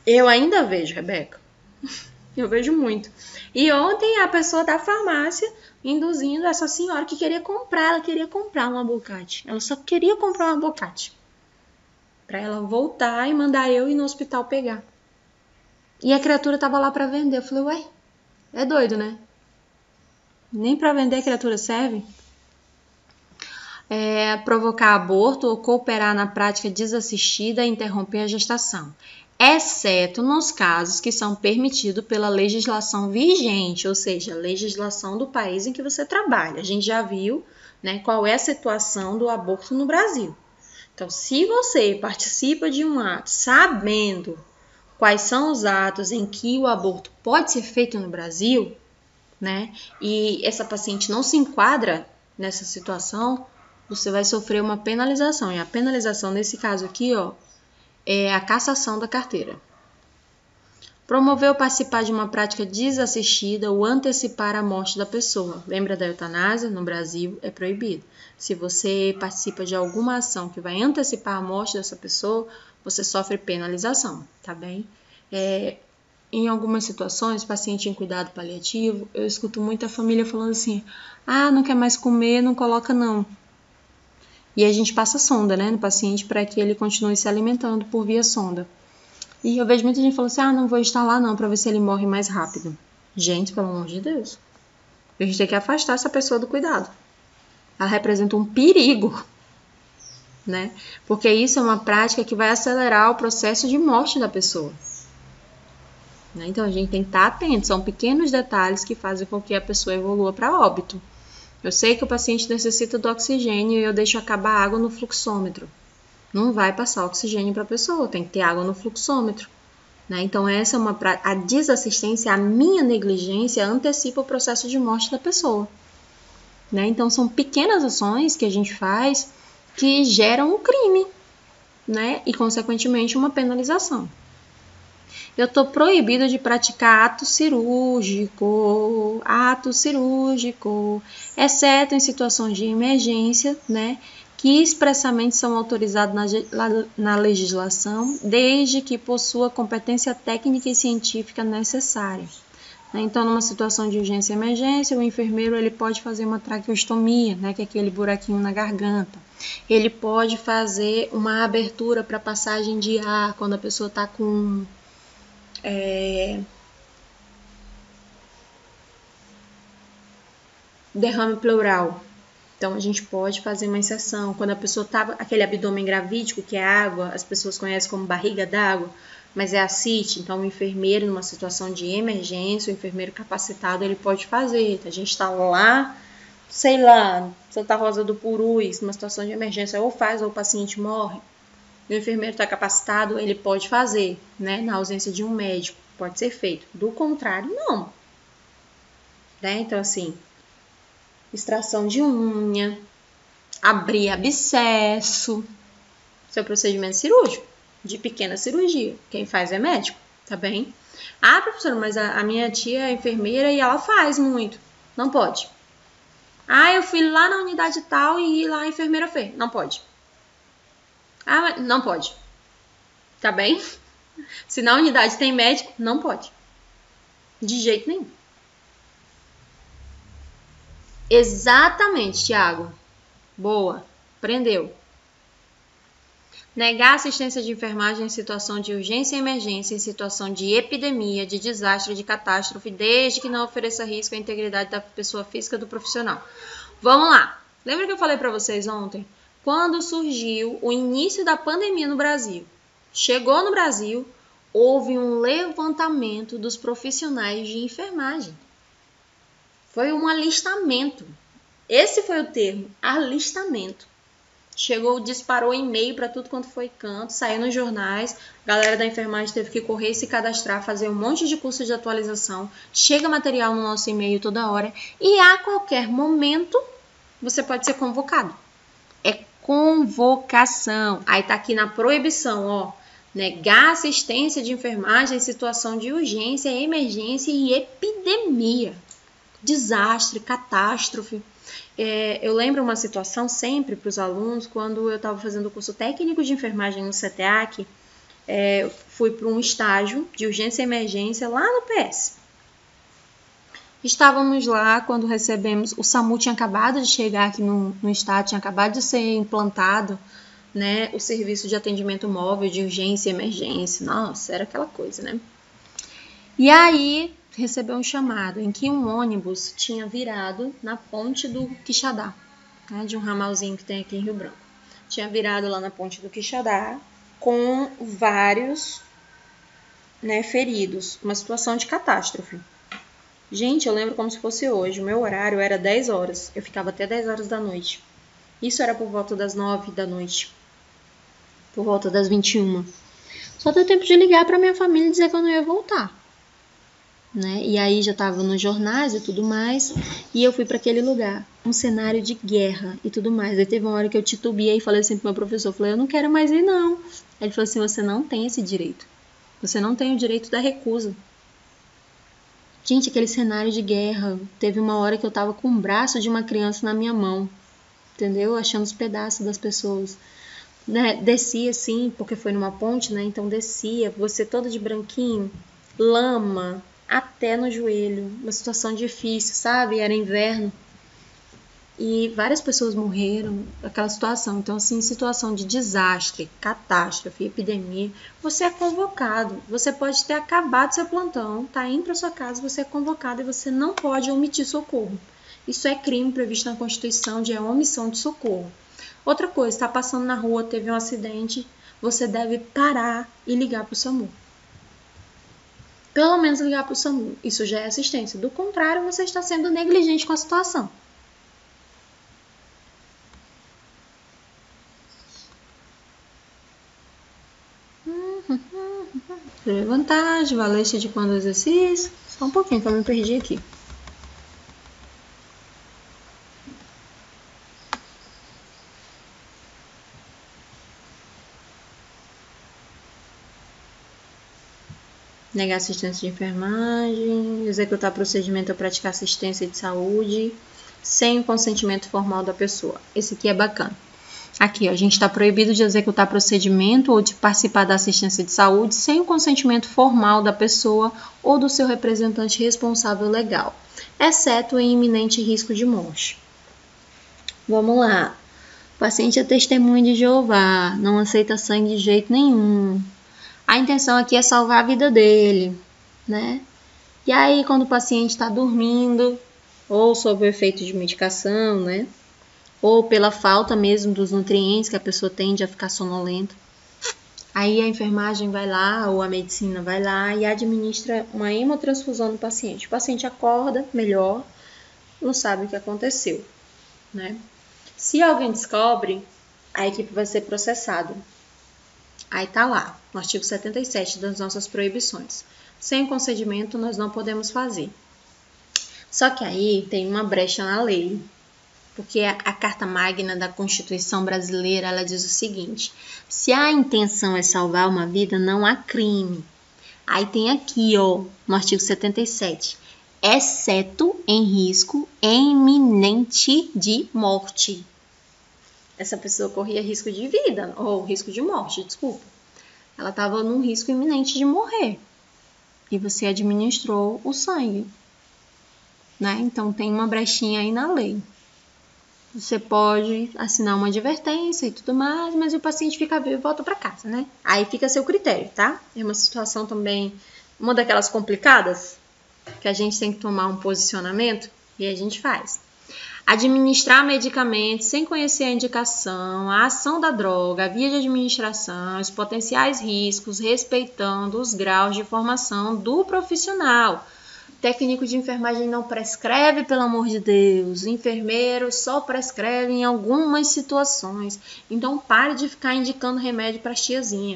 Eu ainda vejo, Rebeca. Eu vejo muito. E ontem a pessoa da farmácia induzindo essa senhora que queria comprar, ela queria comprar uma abacate. Ela só queria comprar uma abacate. Pra ela voltar e mandar eu ir no hospital pegar. E a criatura tava lá pra vender. Eu falei, ué, é doido, né? Nem pra vender a criatura serve. É, provocar aborto ou cooperar na prática desassistida e interromper a gestação, exceto nos casos que são permitidos pela legislação vigente, ou seja, a legislação do país em que você trabalha. A gente já viu, né, qual é a situação do aborto no Brasil. Então, se você participa de um ato sabendo quais são os atos em que o aborto pode ser feito no Brasil, né, e essa paciente não se enquadra nessa situação, você vai sofrer uma penalização. E a penalização nesse caso aqui, ó, é a cassação da carteira. Promover ou participar de uma prática desassistida ou antecipar a morte da pessoa. Lembra da eutanásia? No Brasil é proibido. Se você participa de alguma ação que vai antecipar a morte dessa pessoa, você sofre penalização, tá bem? É, em algumas situações, paciente em cuidado paliativo, eu escuto muita família falando assim, ah, não quer mais comer, não coloca não. E a gente passa sonda, né, no paciente para que ele continue se alimentando por via sonda. E eu vejo muita gente falando assim, ah, não vou instalar não, para ver se ele morre mais rápido. Gente, pelo amor de Deus. A gente tem que afastar essa pessoa do cuidado. Ela representa um perigo, né? Porque isso é uma prática que vai acelerar o processo de morte da pessoa. Então a gente tem que estar atento, são pequenos detalhes que fazem com que a pessoa evolua para óbito. Eu sei que o paciente necessita do oxigênio e eu deixo acabar a água no fluxômetro. Não vai passar oxigênio para a pessoa, tem que ter água no fluxômetro. Né? Então, essa é uma pra... a desassistência, a minha negligência antecipa o processo de morte da pessoa. Né? Então, são pequenas ações que a gente faz que geram um crime, né? E, consequentemente, uma penalização. Eu estou proibido de praticar ato cirúrgico, ato cirúrgico, exceto em situações de emergência, né, que expressamente são autorizados na, na legislação, desde que possua competência técnica e científica necessária. Então, numa situação de urgência e emergência, o enfermeiro ele pode fazer uma traqueostomia, né, que é aquele buraquinho na garganta. Ele pode fazer uma abertura para passagem de ar quando a pessoa está com É, derrame pleural. Então a gente pode fazer uma inserção. Quando a pessoa tá aquele abdômen gravídico, que é água, as pessoas conhecem como barriga d'água, mas é ascite. Então o enfermeiro, numa situação de emergência, o enfermeiro capacitado, ele pode fazer. A gente está lá, sei lá, Santa Rosa do Purus, numa situação de emergência, ou faz ou o paciente morre. O enfermeiro está capacitado, ele pode fazer, né? Na ausência de um médico, pode ser feito. Do contrário, não. Né? Então, assim, extração de unha, abrir abscesso, isso é um procedimento cirúrgico, de pequena cirurgia. Quem faz é médico, tá bem? Ah, professora, mas a, a minha tia é enfermeira e ela faz muito. Não pode. Ah, eu fui lá na unidade tal e lá a enfermeira fez. Não pode. Ah, não pode. Tá bem? Se na unidade tem médico, não pode. De jeito nenhum. Exatamente, Thiago. Boa. Prendeu. Negar assistência de enfermagem em situação de urgência e emergência, em situação de epidemia, de desastre, de catástrofe, desde que não ofereça risco à integridade da pessoa física do profissional. Vamos lá. Lembra que eu falei para vocês ontem? Quando surgiu o início da pandemia no Brasil, chegou no Brasil, houve um levantamento dos profissionais de enfermagem. Foi um alistamento. Esse foi o termo, alistamento. Chegou, disparou e-mail para tudo quanto foi canto, saiu nos jornais, a galera da enfermagem teve que correr, se cadastrar, fazer um monte de curso de atualização, chega material no nosso e-mail toda hora e a qualquer momento você pode ser convocado. É convocação. Aí tá aqui na proibição, ó, negar assistência de enfermagem em situação de urgência, emergência e epidemia, desastre, catástrofe. É, eu lembro uma situação sempre para os alunos, quando eu estava fazendo o curso técnico de enfermagem no C T A C, é, fui para um estágio de urgência e emergência lá no P S. Estávamos lá quando recebemos, o SAMU tinha acabado de chegar aqui no, no estado, tinha acabado de ser implantado, né, o serviço de atendimento móvel de urgência e emergência. Nossa, era aquela coisa, né? E aí recebeu um chamado em que um ônibus tinha virado na ponte do Quixadá, né, de um ramalzinho que tem aqui em Rio Branco. Tinha virado lá na ponte do Quixadá com vários, né, feridos, uma situação de catástrofe. Gente, eu lembro como se fosse hoje, o meu horário era dez horas, eu ficava até dez horas da noite. Isso era por volta das nove da noite, por volta das vinte e uma. Só deu tempo de ligar para minha família e dizer que eu não ia voltar, né? E aí já estava nos jornais e tudo mais, e eu fui para aquele lugar, um cenário de guerra e tudo mais. Aí teve uma hora que eu titubeei e falei assim pro meu professor, falei, eu não quero mais ir não. Ele falou assim, você não tem esse direito, você não tem o direito da recusa. Gente, aquele cenário de guerra, teve uma hora que eu tava com o braço de uma criança na minha mão, entendeu? Achando os pedaços das pessoas. Né? Descia assim, porque foi numa ponte, né? Então descia, você toda de branquinho, lama até no joelho, uma situação difícil, sabe? Era inverno e várias pessoas morreram naquela situação. Então, assim, situação de desastre, catástrofe, epidemia, você é convocado. Você pode ter acabado seu plantão, tá indo para sua casa, você é convocado e você não pode omitir socorro. Isso é crime previsto na Constituição de omissão de socorro. Outra coisa, está passando na rua, teve um acidente, você deve parar e ligar para o SAMU. Pelo menos ligar para o SAMU. Isso já é assistência. Do contrário, você está sendo negligente com a situação. Vantagem, valência de quando exercício. Só um pouquinho que eu me perdi aqui. Negar assistência de enfermagem, executar procedimento ou praticar assistência de saúde sem o consentimento formal da pessoa. Esse aqui é bacana. Aqui, ó, a gente está proibido de executar procedimento ou de participar da assistência de saúde sem o consentimento formal da pessoa ou do seu representante responsável legal, exceto em iminente risco de morte. Vamos lá. O paciente é testemunha de Jeová, não aceita sangue de jeito nenhum. A intenção aqui é salvar a vida dele, né? E aí, quando o paciente está dormindo, ou sob o efeito de medicação, né? Ou pela falta mesmo dos nutrientes que a pessoa tende a ficar sonolenta, aí a enfermagem vai lá, ou a medicina vai lá e administra uma hemotransfusão no paciente. O paciente acorda melhor, não sabe o que aconteceu, né? Se alguém descobre, a equipe vai ser processada. Aí tá lá, no artigo setenta e sete das nossas proibições. Sem consentimento, nós não podemos fazer. Só que aí tem uma brecha na lei, porque a, a Carta Magna da Constituição Brasileira, ela diz o seguinte, se a intenção é salvar uma vida, não há crime. Aí tem aqui, ó, no artigo setenta e sete, exceto em risco iminente de morte. Essa pessoa corria risco de vida, ou risco de morte, desculpa. Ela estava num risco iminente de morrer. E você administrou o sangue, né? Então tem uma brechinha aí na lei. Você pode assinar uma advertência e tudo mais, mas o paciente fica vivo e volta para casa, né? Aí fica a seu critério, tá? É uma situação também, uma daquelas complicadas, que a gente tem que tomar um posicionamento e a gente faz. Administrar medicamentos sem conhecer a indicação, a ação da droga, a via de administração, os potenciais riscos, respeitando os graus de formação do profissional. Técnico de enfermagem não prescreve, pelo amor de Deus. Enfermeiro só prescreve em algumas situações. Então, pare de ficar indicando remédio para tiazinha.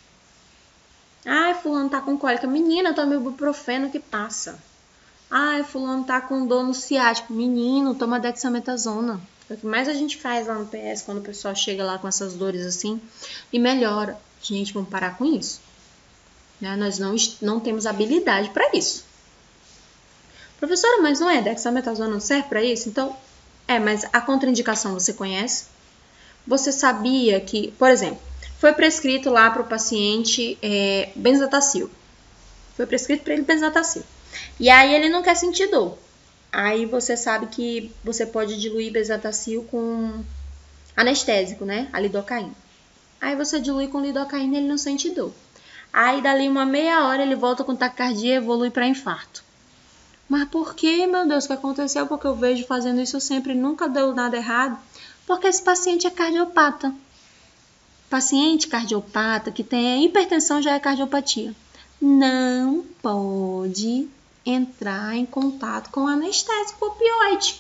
Ai, fulano tá com cólica. Menina, toma ibuprofeno que passa. Ai, fulano tá com dor no ciático. Menino, toma dexametasona. É o que mais a gente faz lá no P S quando o pessoal chega lá com essas dores assim e melhora. Gente, vamos parar com isso. Né? Nós não, não temos habilidade para isso. Professora, mas não é? Dexametasona não serve para isso? Então, é, mas a contraindicação você conhece? Você sabia que, por exemplo, Foi prescrito lá para o paciente é, Benzetacil. Foi prescrito para ele Benzetacil. E aí ele não quer sentir dor. Aí você sabe que você pode diluir Benzetacil com anestésico, né? A lidocaína. Aí você dilui com lidocaína e ele não sente dor. Aí dali uma meia hora ele volta com taquicardia e evolui para infarto. Mas por que, meu Deus, o que aconteceu? Porque eu vejo fazendo isso sempre e nunca deu nada errado. Porque esse paciente é cardiopata. Paciente cardiopata que tem hipertensão já é cardiopatia. Não pode entrar em contato com anestésico opioide.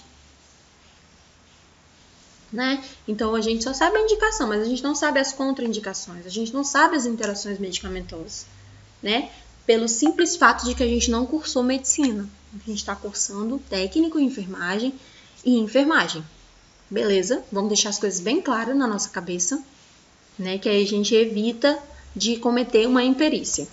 Né? Então a gente só sabe a indicação, mas a gente não sabe as contraindicações, a gente não sabe as interações medicamentosas, né? Pelo simples fato de que a gente não cursou medicina. A gente está cursando técnico em enfermagem e enfermagem. Beleza? Vamos deixar as coisas bem claras na nossa cabeça, né? Que aí a gente evita de cometer uma imperícia.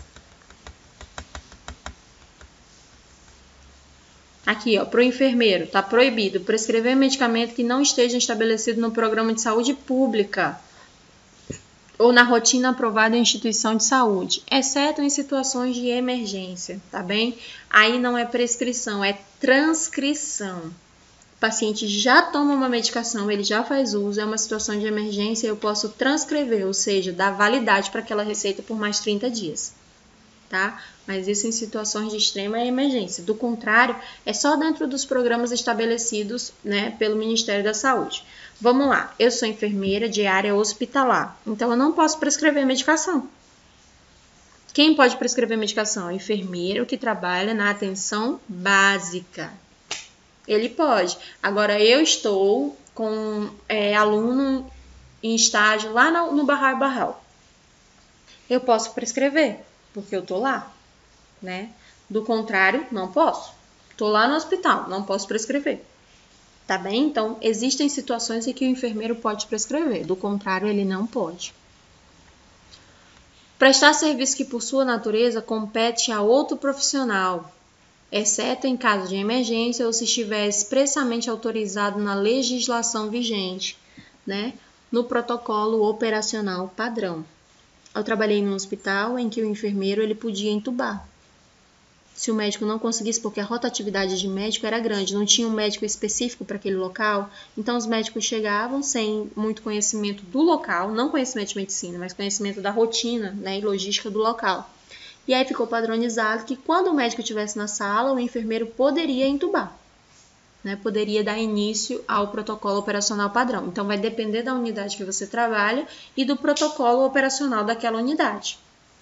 Aqui, ó, para o enfermeiro, está proibido prescrever medicamento que não esteja estabelecido no programa de saúde pública ou na rotina aprovada em instituição de saúde, exceto em situações de emergência, tá bem? Aí não é prescrição, é transcrição. O paciente já toma uma medicação, ele já faz uso, é uma situação de emergência, eu posso transcrever, ou seja, dar validade para aquela receita por mais trinta dias. Tá? Mas isso em situações de extrema emergência. Do contrário, é só dentro dos programas estabelecidos, né, pelo Ministério da Saúde. Vamos lá, eu sou enfermeira de área hospitalar, então eu não posso prescrever medicação. Quem pode prescrever medicação? O enfermeiro que trabalha na atenção básica. Ele pode. Agora, eu estou com é, aluno em estágio lá no, no Barral e Barral. Eu posso prescrever, porque eu tô lá, né? Do contrário, não posso. Tô lá no hospital, não posso prescrever. Tá bem? Então, existem situações em que o enfermeiro pode prescrever, do contrário, ele não pode. Prestar serviço que, por sua natureza, compete a outro profissional, exceto em caso de emergência ou se estiver expressamente autorizado na legislação vigente, né? No protocolo operacional padrão. Eu trabalhei em um hospital em que o enfermeiro ele podia entubar. Se o médico não conseguisse, porque a rotatividade de médico era grande, não tinha um médico específico para aquele local, então os médicos chegavam sem muito conhecimento do local, não conhecimento de medicina, mas conhecimento da rotina, né, e logística do local. E aí ficou padronizado que quando o médico estivesse na sala, o enfermeiro poderia entubar. Né, poderia dar início ao protocolo operacional padrão. Então, vai depender da unidade que você trabalha e do protocolo operacional daquela unidade.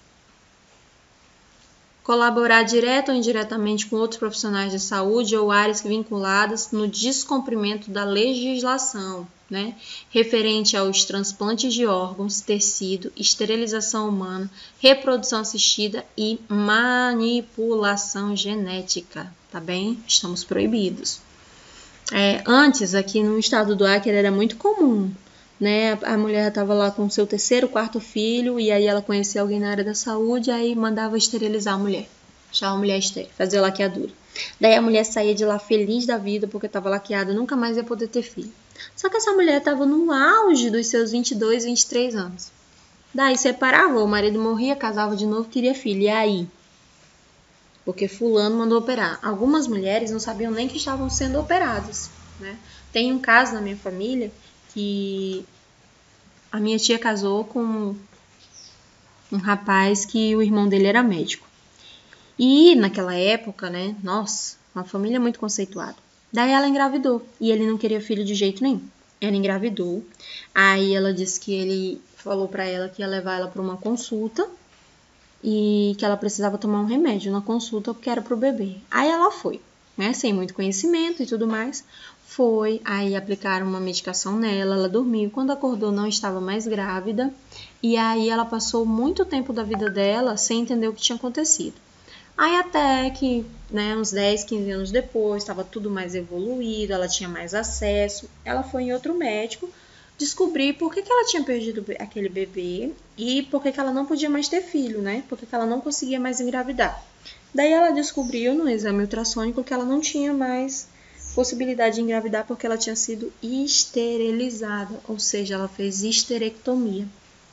Colaborar direto ou indiretamente com outros profissionais de saúde ou áreas vinculadas no descumprimento da legislação, né, referente aos transplantes de órgãos, tecido, esterilização humana, reprodução assistida e manipulação genética, tá bem? Estamos proibidos. É, antes, aqui no estado do Acre, era muito comum, né? A mulher estava lá com o seu terceiro, quarto filho, e aí ela conhecia alguém na área da saúde, aí mandava esterilizar a mulher, deixar a mulher estéril, fazer a laqueadura. Daí a mulher saía de lá feliz da vida, porque estava laqueada, nunca mais ia poder ter filho. Só que essa mulher estava no auge dos seus vinte e dois, vinte e três anos. Daí separava, o marido morria, casava de novo, queria filho, e aí? Porque fulano mandou operar. Algumas mulheres não sabiam nem que estavam sendo operadas, né? Tem um caso na minha família que a minha tia casou com um rapaz que o irmão dele era médico. E naquela época, né, nossa, uma família muito conceituada. Daí ela engravidou e ele não queria filho de jeito nenhum. Ela engravidou, aí ela disse que ele falou pra ela que ia levar ela pra uma consulta e que ela precisava tomar um remédio na consulta porque era pro bebê. Aí ela foi, né, sem muito conhecimento e tudo mais, foi, aí aplicaram uma medicação nela, ela dormiu, quando acordou não estava mais grávida, e aí ela passou muito tempo da vida dela sem entender o que tinha acontecido. Aí até que, né, uns dez, quinze anos depois, estava tudo mais evoluído, ela tinha mais acesso, ela foi em outro médico, descobrir por que, que ela tinha perdido aquele bebê e por que, que ela não podia mais ter filho, né? Por que, que ela não conseguia mais engravidar. Daí ela descobriu no exame ultrassônico que ela não tinha mais possibilidade de engravidar porque ela tinha sido esterilizada, ou seja, ela fez histerectomia.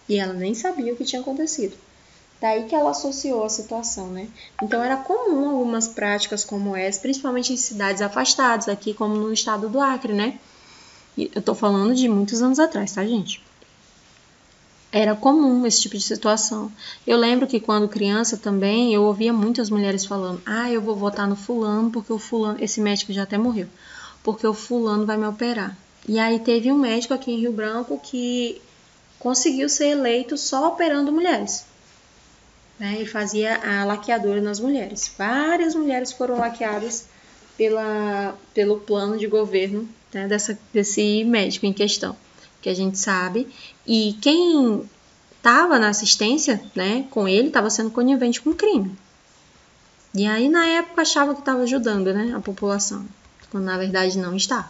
E ela nem sabia o que tinha acontecido. Daí que ela associou a situação, né? Então era comum algumas práticas como essa, principalmente em cidades afastadas, aqui como no estado do Acre, né? E eu tô falando de muitos anos atrás, tá, gente? Era comum esse tipo de situação. Eu lembro que quando criança também, eu ouvia muitas mulheres falando: ah, eu vou votar no fulano porque o fulano, esse médico já até morreu, porque o fulano vai me operar. E aí teve um médico aqui em Rio Branco que conseguiu ser eleito só operando mulheres. Né, e fazia a laqueadora nas mulheres. Várias mulheres foram laqueadas pela, pelo plano de governo, né, dessa, desse médico em questão, que a gente sabe. E quem estava na assistência, né, com ele estava sendo conivente com o crime. E aí, na época, achava que estava ajudando, né, a população, quando na verdade não está.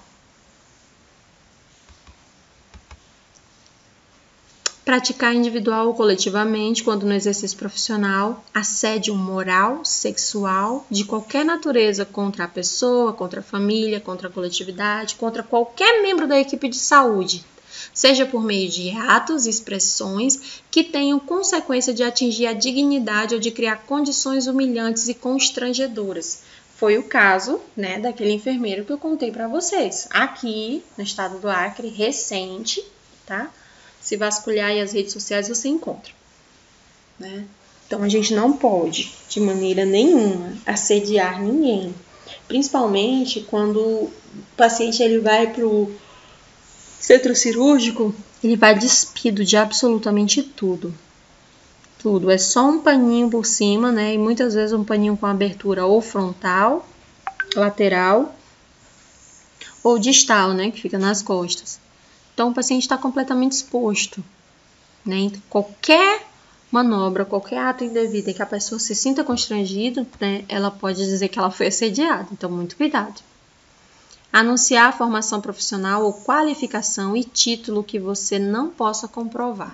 Praticar individual ou coletivamente, quando no exercício profissional, assédio moral, sexual, de qualquer natureza contra a pessoa, contra a família, contra a coletividade, contra qualquer membro da equipe de saúde, seja por meio de atos e expressões que tenham consequência de atingir a dignidade ou de criar condições humilhantes e constrangedoras. Foi o caso, né, daquele enfermeiro que eu contei para vocês, aqui no estado do Acre, recente, tá? Se vasculhar aí as redes sociais, você encontra. Né? Então, a gente não pode, de maneira nenhuma, assediar ninguém. Principalmente quando o paciente ele vai para o centro cirúrgico, ele vai despido de absolutamente tudo. Tudo. É só um paninho por cima, né? E muitas vezes um paninho com abertura ou frontal, lateral, ou distal, né? Que fica nas costas. Então, o paciente está completamente exposto, né? Qualquer manobra, qualquer ato indevido em que a pessoa se sinta constrangida, né? Ela pode dizer que ela foi assediada. Então, muito cuidado. Anunciar a formação profissional ou qualificação e título que você não possa comprovar,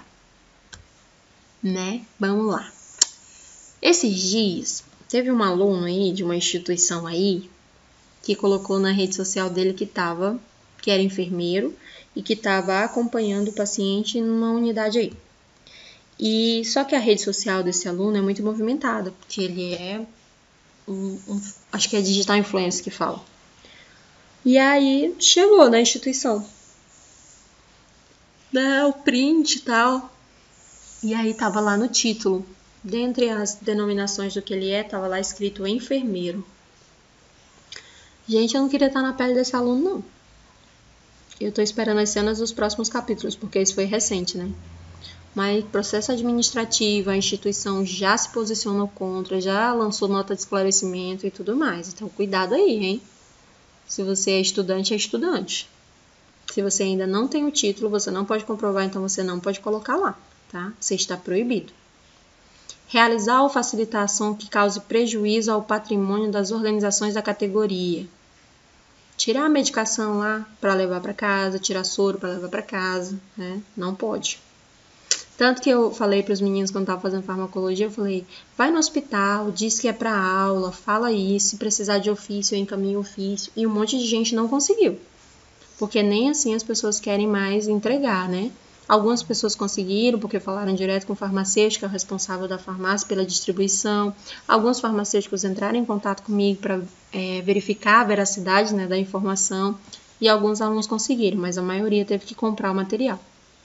né? Vamos lá. Esses dias, teve um aluno aí de uma instituição aí que colocou na rede social dele que tava, que era enfermeiro, e que estava acompanhando o paciente numa unidade aí. E só que a rede social desse aluno é muito movimentada, porque ele é um, um, acho que é digital influencer que fala. E aí chegou na instituição, né, o print e tal, e aí tava lá no título, dentre as denominações do que ele é, tava lá escrito enfermeiro. Gente, eu não queria estar na pele desse aluno, não. Eu tô esperando as cenas dos próximos capítulos, porque isso foi recente, né? Mas processo administrativo, a instituição já se posicionou contra, já lançou nota de esclarecimento e tudo mais. Então, cuidado aí, hein? Se você é estudante, é estudante. Se você ainda não tem o título, você não pode comprovar, então você não pode colocar lá, tá? Você está proibido. Realizar ou facilitar ação que cause prejuízo ao patrimônio das organizações da categoria. Tirar a medicação lá para levar para casa, tirar soro para levar para casa, né? Não pode. Tanto que eu falei para os meninos quando estava fazendo farmacologia, eu falei, vai no hospital, diz que é para aula, fala isso, se precisar de ofício, eu encaminho ofício. E um monte de gente não conseguiu, porque nem assim as pessoas querem mais entregar, né? Algumas pessoas conseguiram, porque falaram direto com o farmacêutico, que é o responsável da farmácia pela distribuição. Alguns farmacêuticos entraram em contato comigo para é, verificar a veracidade, né, da informação. E alguns alunos conseguiram, mas a maioria teve que comprar o material.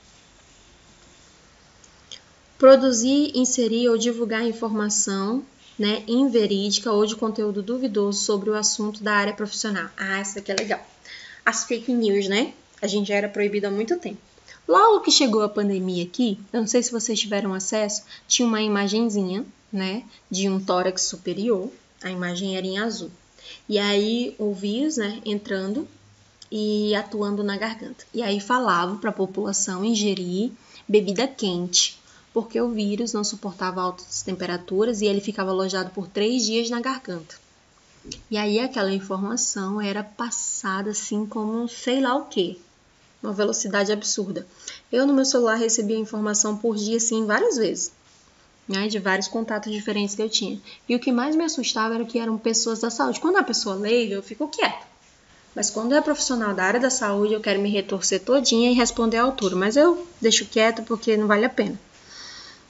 Produzir, inserir ou divulgar informação, né, inverídica ou de conteúdo duvidoso sobre o assunto da área profissional. Ah, isso aqui é legal. As fake news, né? A gente já era proibido há muito tempo. Logo que chegou a pandemia aqui, eu não sei se vocês tiveram acesso, tinha uma imagenzinha, né, de um tórax superior, a imagem era em azul. E aí o vírus, né, entrando e atuando na garganta. E aí falava para a população ingerir bebida quente, porque o vírus não suportava altas temperaturas e ele ficava alojado por três dias na garganta. E aí aquela informação era passada assim como sei lá o quê. Uma velocidade absurda. Eu no meu celular recebia informação por dia, assim, várias vezes, né, de vários contatos diferentes que eu tinha. E o que mais me assustava era que eram pessoas da saúde. Quando é pessoa leiga, eu fico quieta. Mas quando é profissional da área da saúde, eu quero me retorcer todinha e responder à altura. Mas eu deixo quieto porque não vale a pena.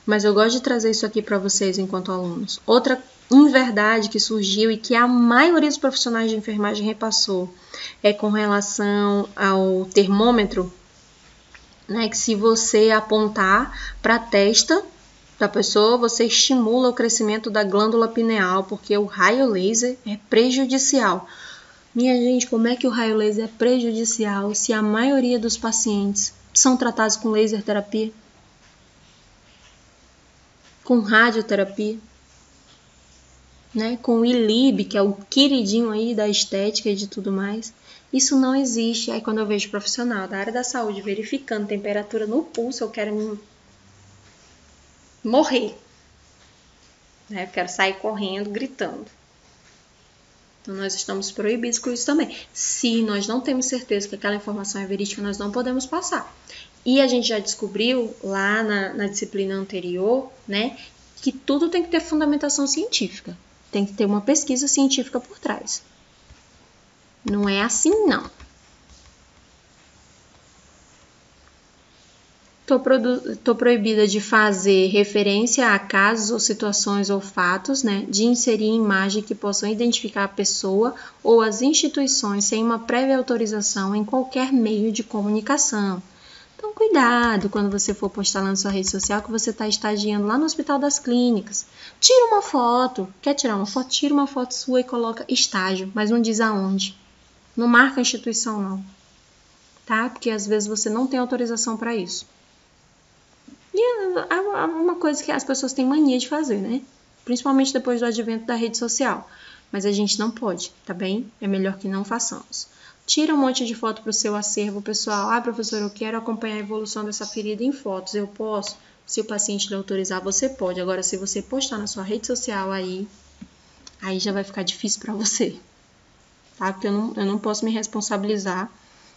mas eu gosto de trazer isso aqui para vocês enquanto alunos. Outra inverdade que surgiu e que a maioria dos profissionais de enfermagem repassou é com relação ao termômetro, né, que se você apontar para a testa da pessoa, você estimula o crescimento da glândula pineal, porque o raio laser é prejudicial. Minha gente, como é que o raio laser é prejudicial se a maioria dos pacientes são tratados com laser terapia? Com radioterapia? Né? Com o I L I B, que é o queridinho aí da estética e de tudo mais. Isso não existe. Aí quando eu vejo profissional da área da saúde verificando temperatura no pulso, eu quero me morrer. Né? Eu quero sair correndo, gritando. Então nós estamos proibidos com isso também. Se nós não temos certeza que aquela informação é verídica, nós não podemos passar. E a gente já descobriu lá na, na disciplina anterior, né, que tudo tem que ter fundamentação científica. Tem que ter uma pesquisa científica por trás. Não é assim, não. Tô, produ- tô proibida de fazer referência a casos ou situações ou fatos, né, de inserir imagem que possam identificar a pessoa ou as instituições sem uma prévia autorização em qualquer meio de comunicação. Então, cuidado quando você for postar lá na sua rede social que você está estagiando lá no Hospital das Clínicas. Tira uma foto. Quer tirar uma foto? Tira uma foto sua e coloca estágio, mas não diz aonde. Não marca a instituição, não. Tá? Porque às vezes você não tem autorização para isso. E é uma coisa que as pessoas têm mania de fazer, né? Principalmente depois do advento da rede social. Mas a gente não pode, tá bem? É melhor que não façamos. Tira um monte de foto para o seu acervo, pessoal. Ah, professor, eu quero acompanhar a evolução dessa ferida em fotos. Eu posso? Se o paciente lhe autorizar, você pode. Agora, se você postar na sua rede social aí, aí já vai ficar difícil para você. Tá? Porque eu não, eu não posso me responsabilizar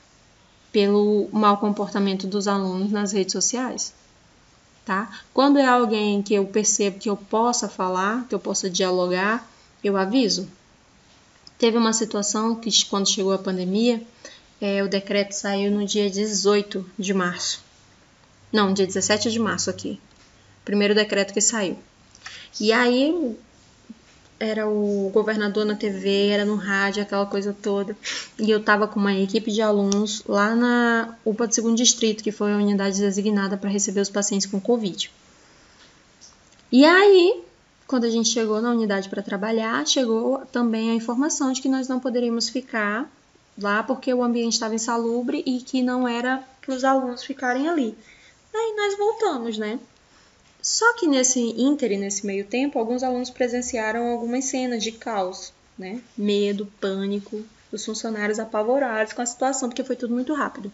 pelo mau comportamento dos alunos nas redes sociais. Tá? Quando é alguém que eu percebo que eu possa falar, que eu possa dialogar, eu aviso. Teve uma situação que, quando chegou a pandemia, é, o decreto saiu no dia dezoito de março. Não, dia dezessete de março aqui. Primeiro decreto que saiu. E aí, era o governador na T V, era no rádio, aquela coisa toda. E eu tava com uma equipe de alunos lá na U P A do segundo Distrito, que foi a unidade designada para receber os pacientes com Covid. E aí, quando a gente chegou na unidade para trabalhar, chegou também a informação de que nós não poderíamos ficar lá porque o ambiente estava insalubre e que não era para os alunos ficarem ali. Aí nós voltamos, né? Só que nesse ínterim, nesse meio tempo, alguns alunos presenciaram algumas cenas de caos, né? Medo, pânico, os funcionários apavorados com a situação, porque foi tudo muito rápido.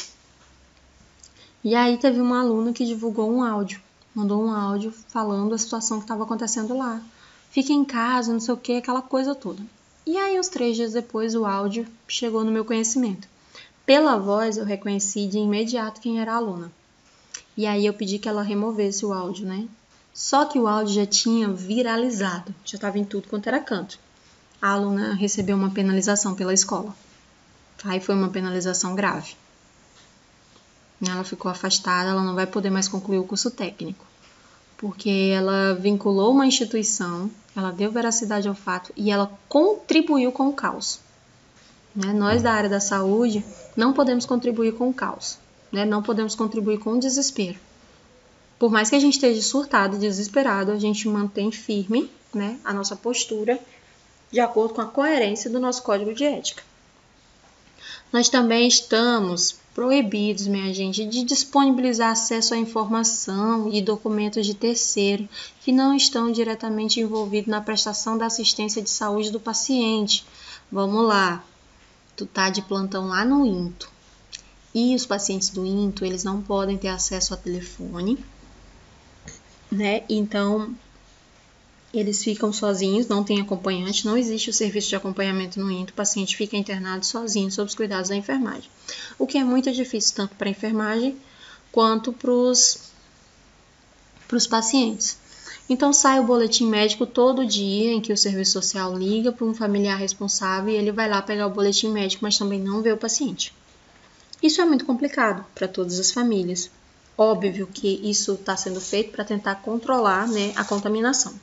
E aí teve uma aluna que divulgou um áudio. Mandou um áudio falando a situação que estava acontecendo lá. Fica em casa, não sei o que, aquela coisa toda. E aí, uns três dias depois, o áudio chegou no meu conhecimento. Pela voz, eu reconheci de imediato quem era a aluna. E aí, eu pedi que ela removesse o áudio, né? Só que o áudio já tinha viralizado, já estava em tudo quanto era canto. A aluna recebeu uma penalização pela escola. Aí foi uma penalização grave. Ela ficou afastada, ela não vai poder mais concluir o curso técnico, porque ela vinculou uma instituição, ela deu veracidade ao fato e ela contribuiu com o caos. Né? Nós da área da saúde não podemos contribuir com o caos, né? Não podemos contribuir com o desespero. Por mais que a gente esteja surtado e desesperado, a gente mantém firme, né, a nossa postura de acordo com a coerência do nosso código de ética. Nós também estamos proibidos, minha gente, de disponibilizar acesso à informação e documentos de terceiro que não estão diretamente envolvidos na prestação da assistência de saúde do paciente. Vamos lá, tu tá de plantão lá no I N T O e os pacientes do I N T O, eles não podem ter acesso ao telefone, né? Então, eles ficam sozinhos, não tem acompanhante, não existe o serviço de acompanhamento no I N T O, o paciente fica internado sozinho, sob os cuidados da enfermagem. O que é muito difícil tanto para a enfermagem quanto para os pacientes. Então, sai o boletim médico todo dia em que o serviço social liga para um familiar responsável e ele vai lá pegar o boletim médico, mas também não vê o paciente. Isso é muito complicado para todas as famílias. Óbvio que isso está sendo feito para tentar controlar, né, a contaminação.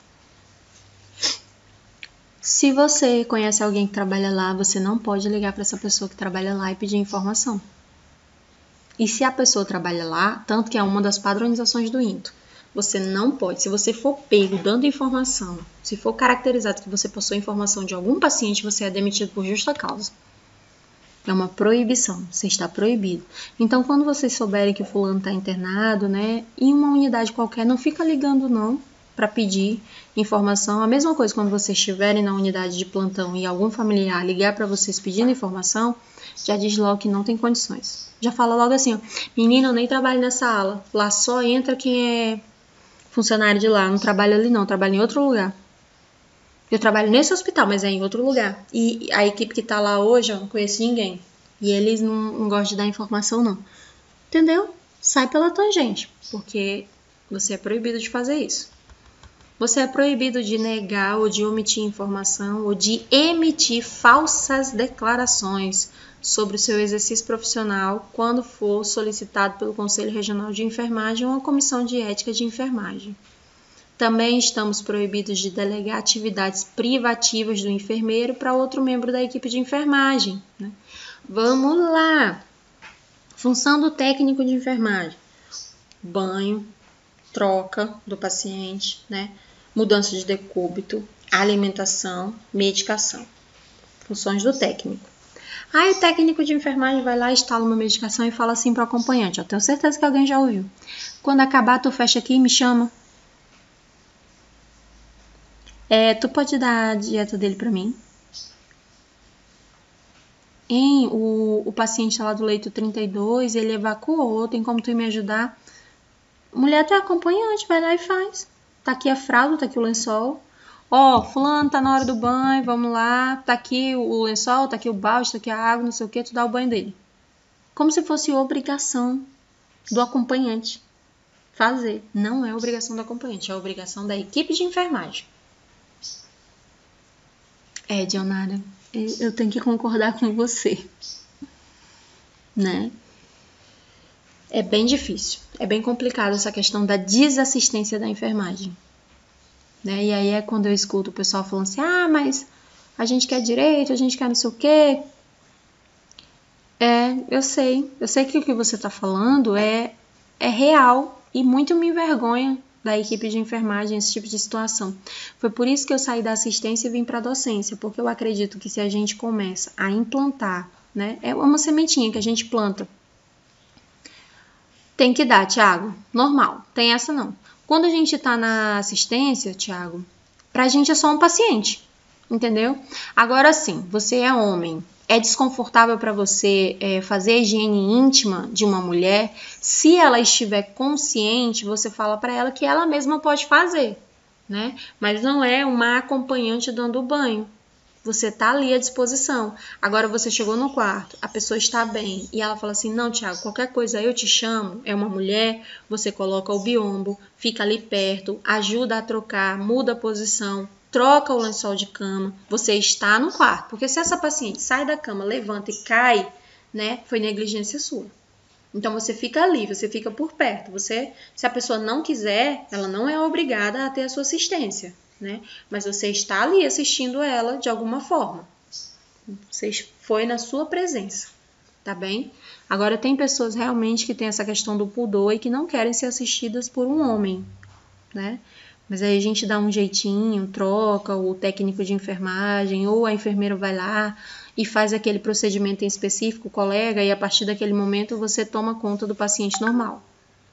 Se você conhece alguém que trabalha lá, você não pode ligar para essa pessoa que trabalha lá e pedir informação. E se a pessoa trabalha lá, tanto que é uma das padronizações do I N T O, você não pode, se você for pego dando informação, se for caracterizado que você possui informação de algum paciente, você é demitido por justa causa. É uma proibição, você está proibido. Então, quando vocês souberem que o fulano está internado, né, em uma unidade qualquer, não fica ligando não para pedir informação. A mesma coisa quando vocês estiverem na unidade de plantão e algum familiar ligar para vocês pedindo informação, já diz logo que não tem condições. Já fala logo assim, ó, menina, eu nem trabalho nessa ala, lá só entra quem é funcionário de lá, não trabalho ali não, trabalho em outro lugar. Eu trabalho nesse hospital, mas é em outro lugar. E a equipe que tá lá hoje, eu não conheço ninguém. E eles não, não gostam de dar informação, não. Entendeu? Sai pela tangente, porque você é proibido de fazer isso. Você é proibido de negar ou de omitir informação ou de emitir falsas declarações sobre o seu exercício profissional quando for solicitado pelo Conselho Regional de Enfermagem ou a Comissão de Ética de Enfermagem. Também estamos proibidos de delegar atividades privativas do enfermeiro para outro membro da equipe de enfermagem, né? Vamos lá! Função do técnico de enfermagem: banho, troca do paciente, né? Mudança de decúbito, alimentação, medicação. Funções do técnico. Aí o técnico de enfermagem vai lá, instala uma medicação e fala assim para o acompanhante: eu tenho certeza que alguém já ouviu. Quando acabar, tu fecha aqui e me chama. É, tu pode dar a dieta dele pra mim? Em o, o paciente lá do leito trinta e dois, ele evacuou, tem como tu ir me ajudar? Mulher, tu é acompanhante, vai lá e faz. Tá aqui a fralda, tá aqui o lençol. Ó, oh, fulano, tá na hora do banho, vamos lá. Tá aqui o lençol, tá aqui o balde, tá aqui a água, não sei o que, tu dá o banho dele. Como se fosse obrigação do acompanhante fazer. Não é obrigação do acompanhante, é obrigação da equipe de enfermagem. É, Dionara, eu tenho que concordar com você, né? É bem difícil, é bem complicado essa questão da desassistência da enfermagem, né? E aí é quando eu escuto o pessoal falando assim, ah, mas a gente quer direito, a gente quer não sei o quê. É, eu sei, eu sei que o que você está falando é, é real e muito me envergonha da equipe de enfermagem, esse tipo de situação. Foi por isso que eu saí da assistência e vim para a docência, porque eu acredito que se a gente começa a implantar, né, é uma sementinha que a gente planta. Tem que dar, Thiago, normal, tem essa não. Quando a gente está na assistência, Thiago, pra gente é só um paciente, entendeu? Agora sim, você é homem, é desconfortável para você é, fazer a higiene íntima de uma mulher, se ela estiver consciente, você fala para ela que ela mesma pode fazer, né? Mas não é uma acompanhante dando banho. Você está ali à disposição. Agora você chegou no quarto, a pessoa está bem e ela fala assim, não, Thiago, qualquer coisa eu te chamo, é uma mulher, você coloca o biombo, fica ali perto, ajuda a trocar, muda a posição, troca o lençol de cama, você está no quarto. Porque se essa paciente sai da cama, levanta e cai, né, foi negligência sua. Então você fica ali, você fica por perto. Você, se a pessoa não quiser, ela não é obrigada a ter a sua assistência, né? Mas você está ali assistindo ela de alguma forma. Você foi na sua presença, tá bem? Agora tem pessoas realmente que têm essa questão do pudor e que não querem ser assistidas por um homem, né? Mas aí a gente dá um jeitinho, troca o técnico de enfermagem ou a enfermeira vai lá e faz aquele procedimento em específico, o colega, e a partir daquele momento você toma conta do paciente normal.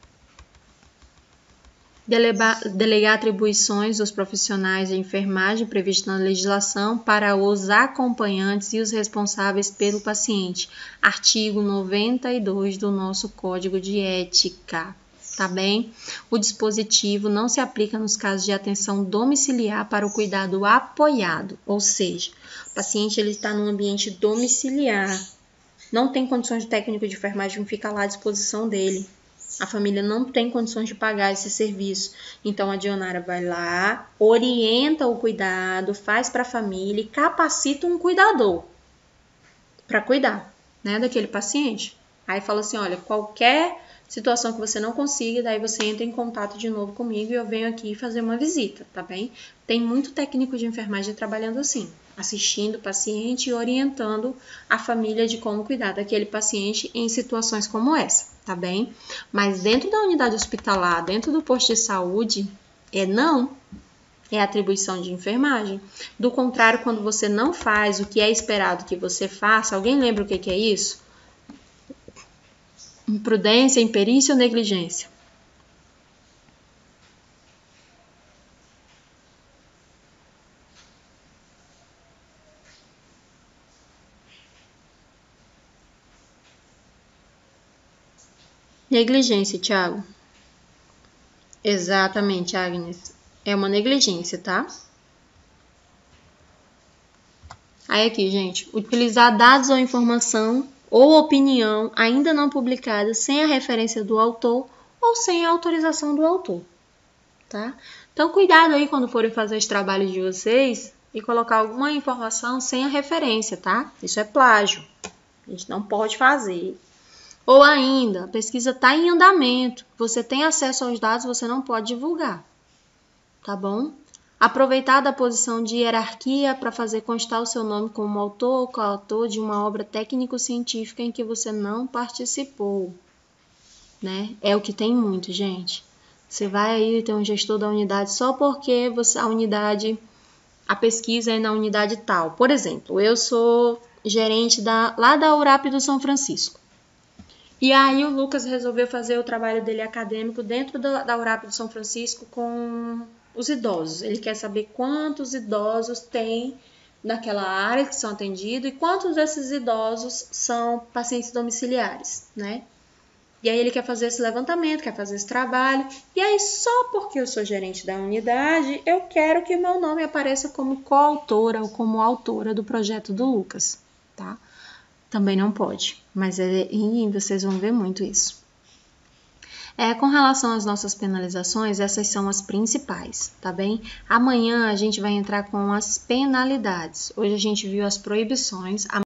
Delegar, delegar atribuições dos profissionais de enfermagem previstas na legislação para os acompanhantes e os responsáveis pelo paciente. Artigo noventa e dois do nosso Código de Ética. Tá bem? O dispositivo não se aplica nos casos de atenção domiciliar para o cuidado apoiado, ou seja, o paciente ele está num ambiente domiciliar, não tem condições de técnico de enfermagem ficar lá à disposição dele. A família não tem condições de pagar esse serviço. Então, a Dionara vai lá, orienta o cuidado, faz para a família e capacita um cuidador para cuidar, né, daquele paciente. Aí fala assim, olha, qualquer Situação que você não consiga, daí você entra em contato de novo comigo e eu venho aqui fazer uma visita, tá bem? Tem muito técnico de enfermagem trabalhando assim, assistindo o paciente e orientando a família de como cuidar daquele paciente em situações como essa, tá bem? Mas dentro da unidade hospitalar, dentro do posto de saúde, é não, é atribuição de enfermagem. Do contrário, quando você não faz o que é esperado que você faça, alguém lembra o que que é isso? Imprudência, imperícia ou negligência? Negligência, Thiago. Exatamente, Agnes. É uma negligência, tá? Aí aqui, gente, utilizar dados ou informação ou opinião ainda não publicada sem a referência do autor ou sem a autorização do autor, tá? Então, cuidado aí quando forem fazer os trabalhos de vocês e colocar alguma informação sem a referência, tá? Isso é plágio. A gente não pode fazer. Ou ainda, a pesquisa está em andamento, você tem acesso aos dados, você não pode divulgar, tá bom? Aproveitar da posição de hierarquia para fazer constar o seu nome como autor ou coautor de uma obra técnico-científica em que você não participou, né? É o que tem muito, gente. Você vai aí ter um gestor da unidade só porque você, a unidade, a pesquisa é na unidade tal. Por exemplo, eu sou gerente da, lá da U R A P do São Francisco. E aí o Lucas resolveu fazer o trabalho dele acadêmico dentro da, da U R A P do São Francisco com os idosos. Ele quer saber quantos idosos tem naquela área que são atendidos e quantos desses idosos são pacientes domiciliares, né? E aí ele quer fazer esse levantamento, quer fazer esse trabalho. E aí só porque eu sou gerente da unidade, eu quero que meu nome apareça como coautora ou como autora do projeto do Lucas, tá? Também não pode, mas é, e vocês vão ver muito isso. É, com relação às nossas penalizações, essas são as principais, tá bem? Amanhã a gente vai entrar com as penalidades. Hoje a gente viu as proibições.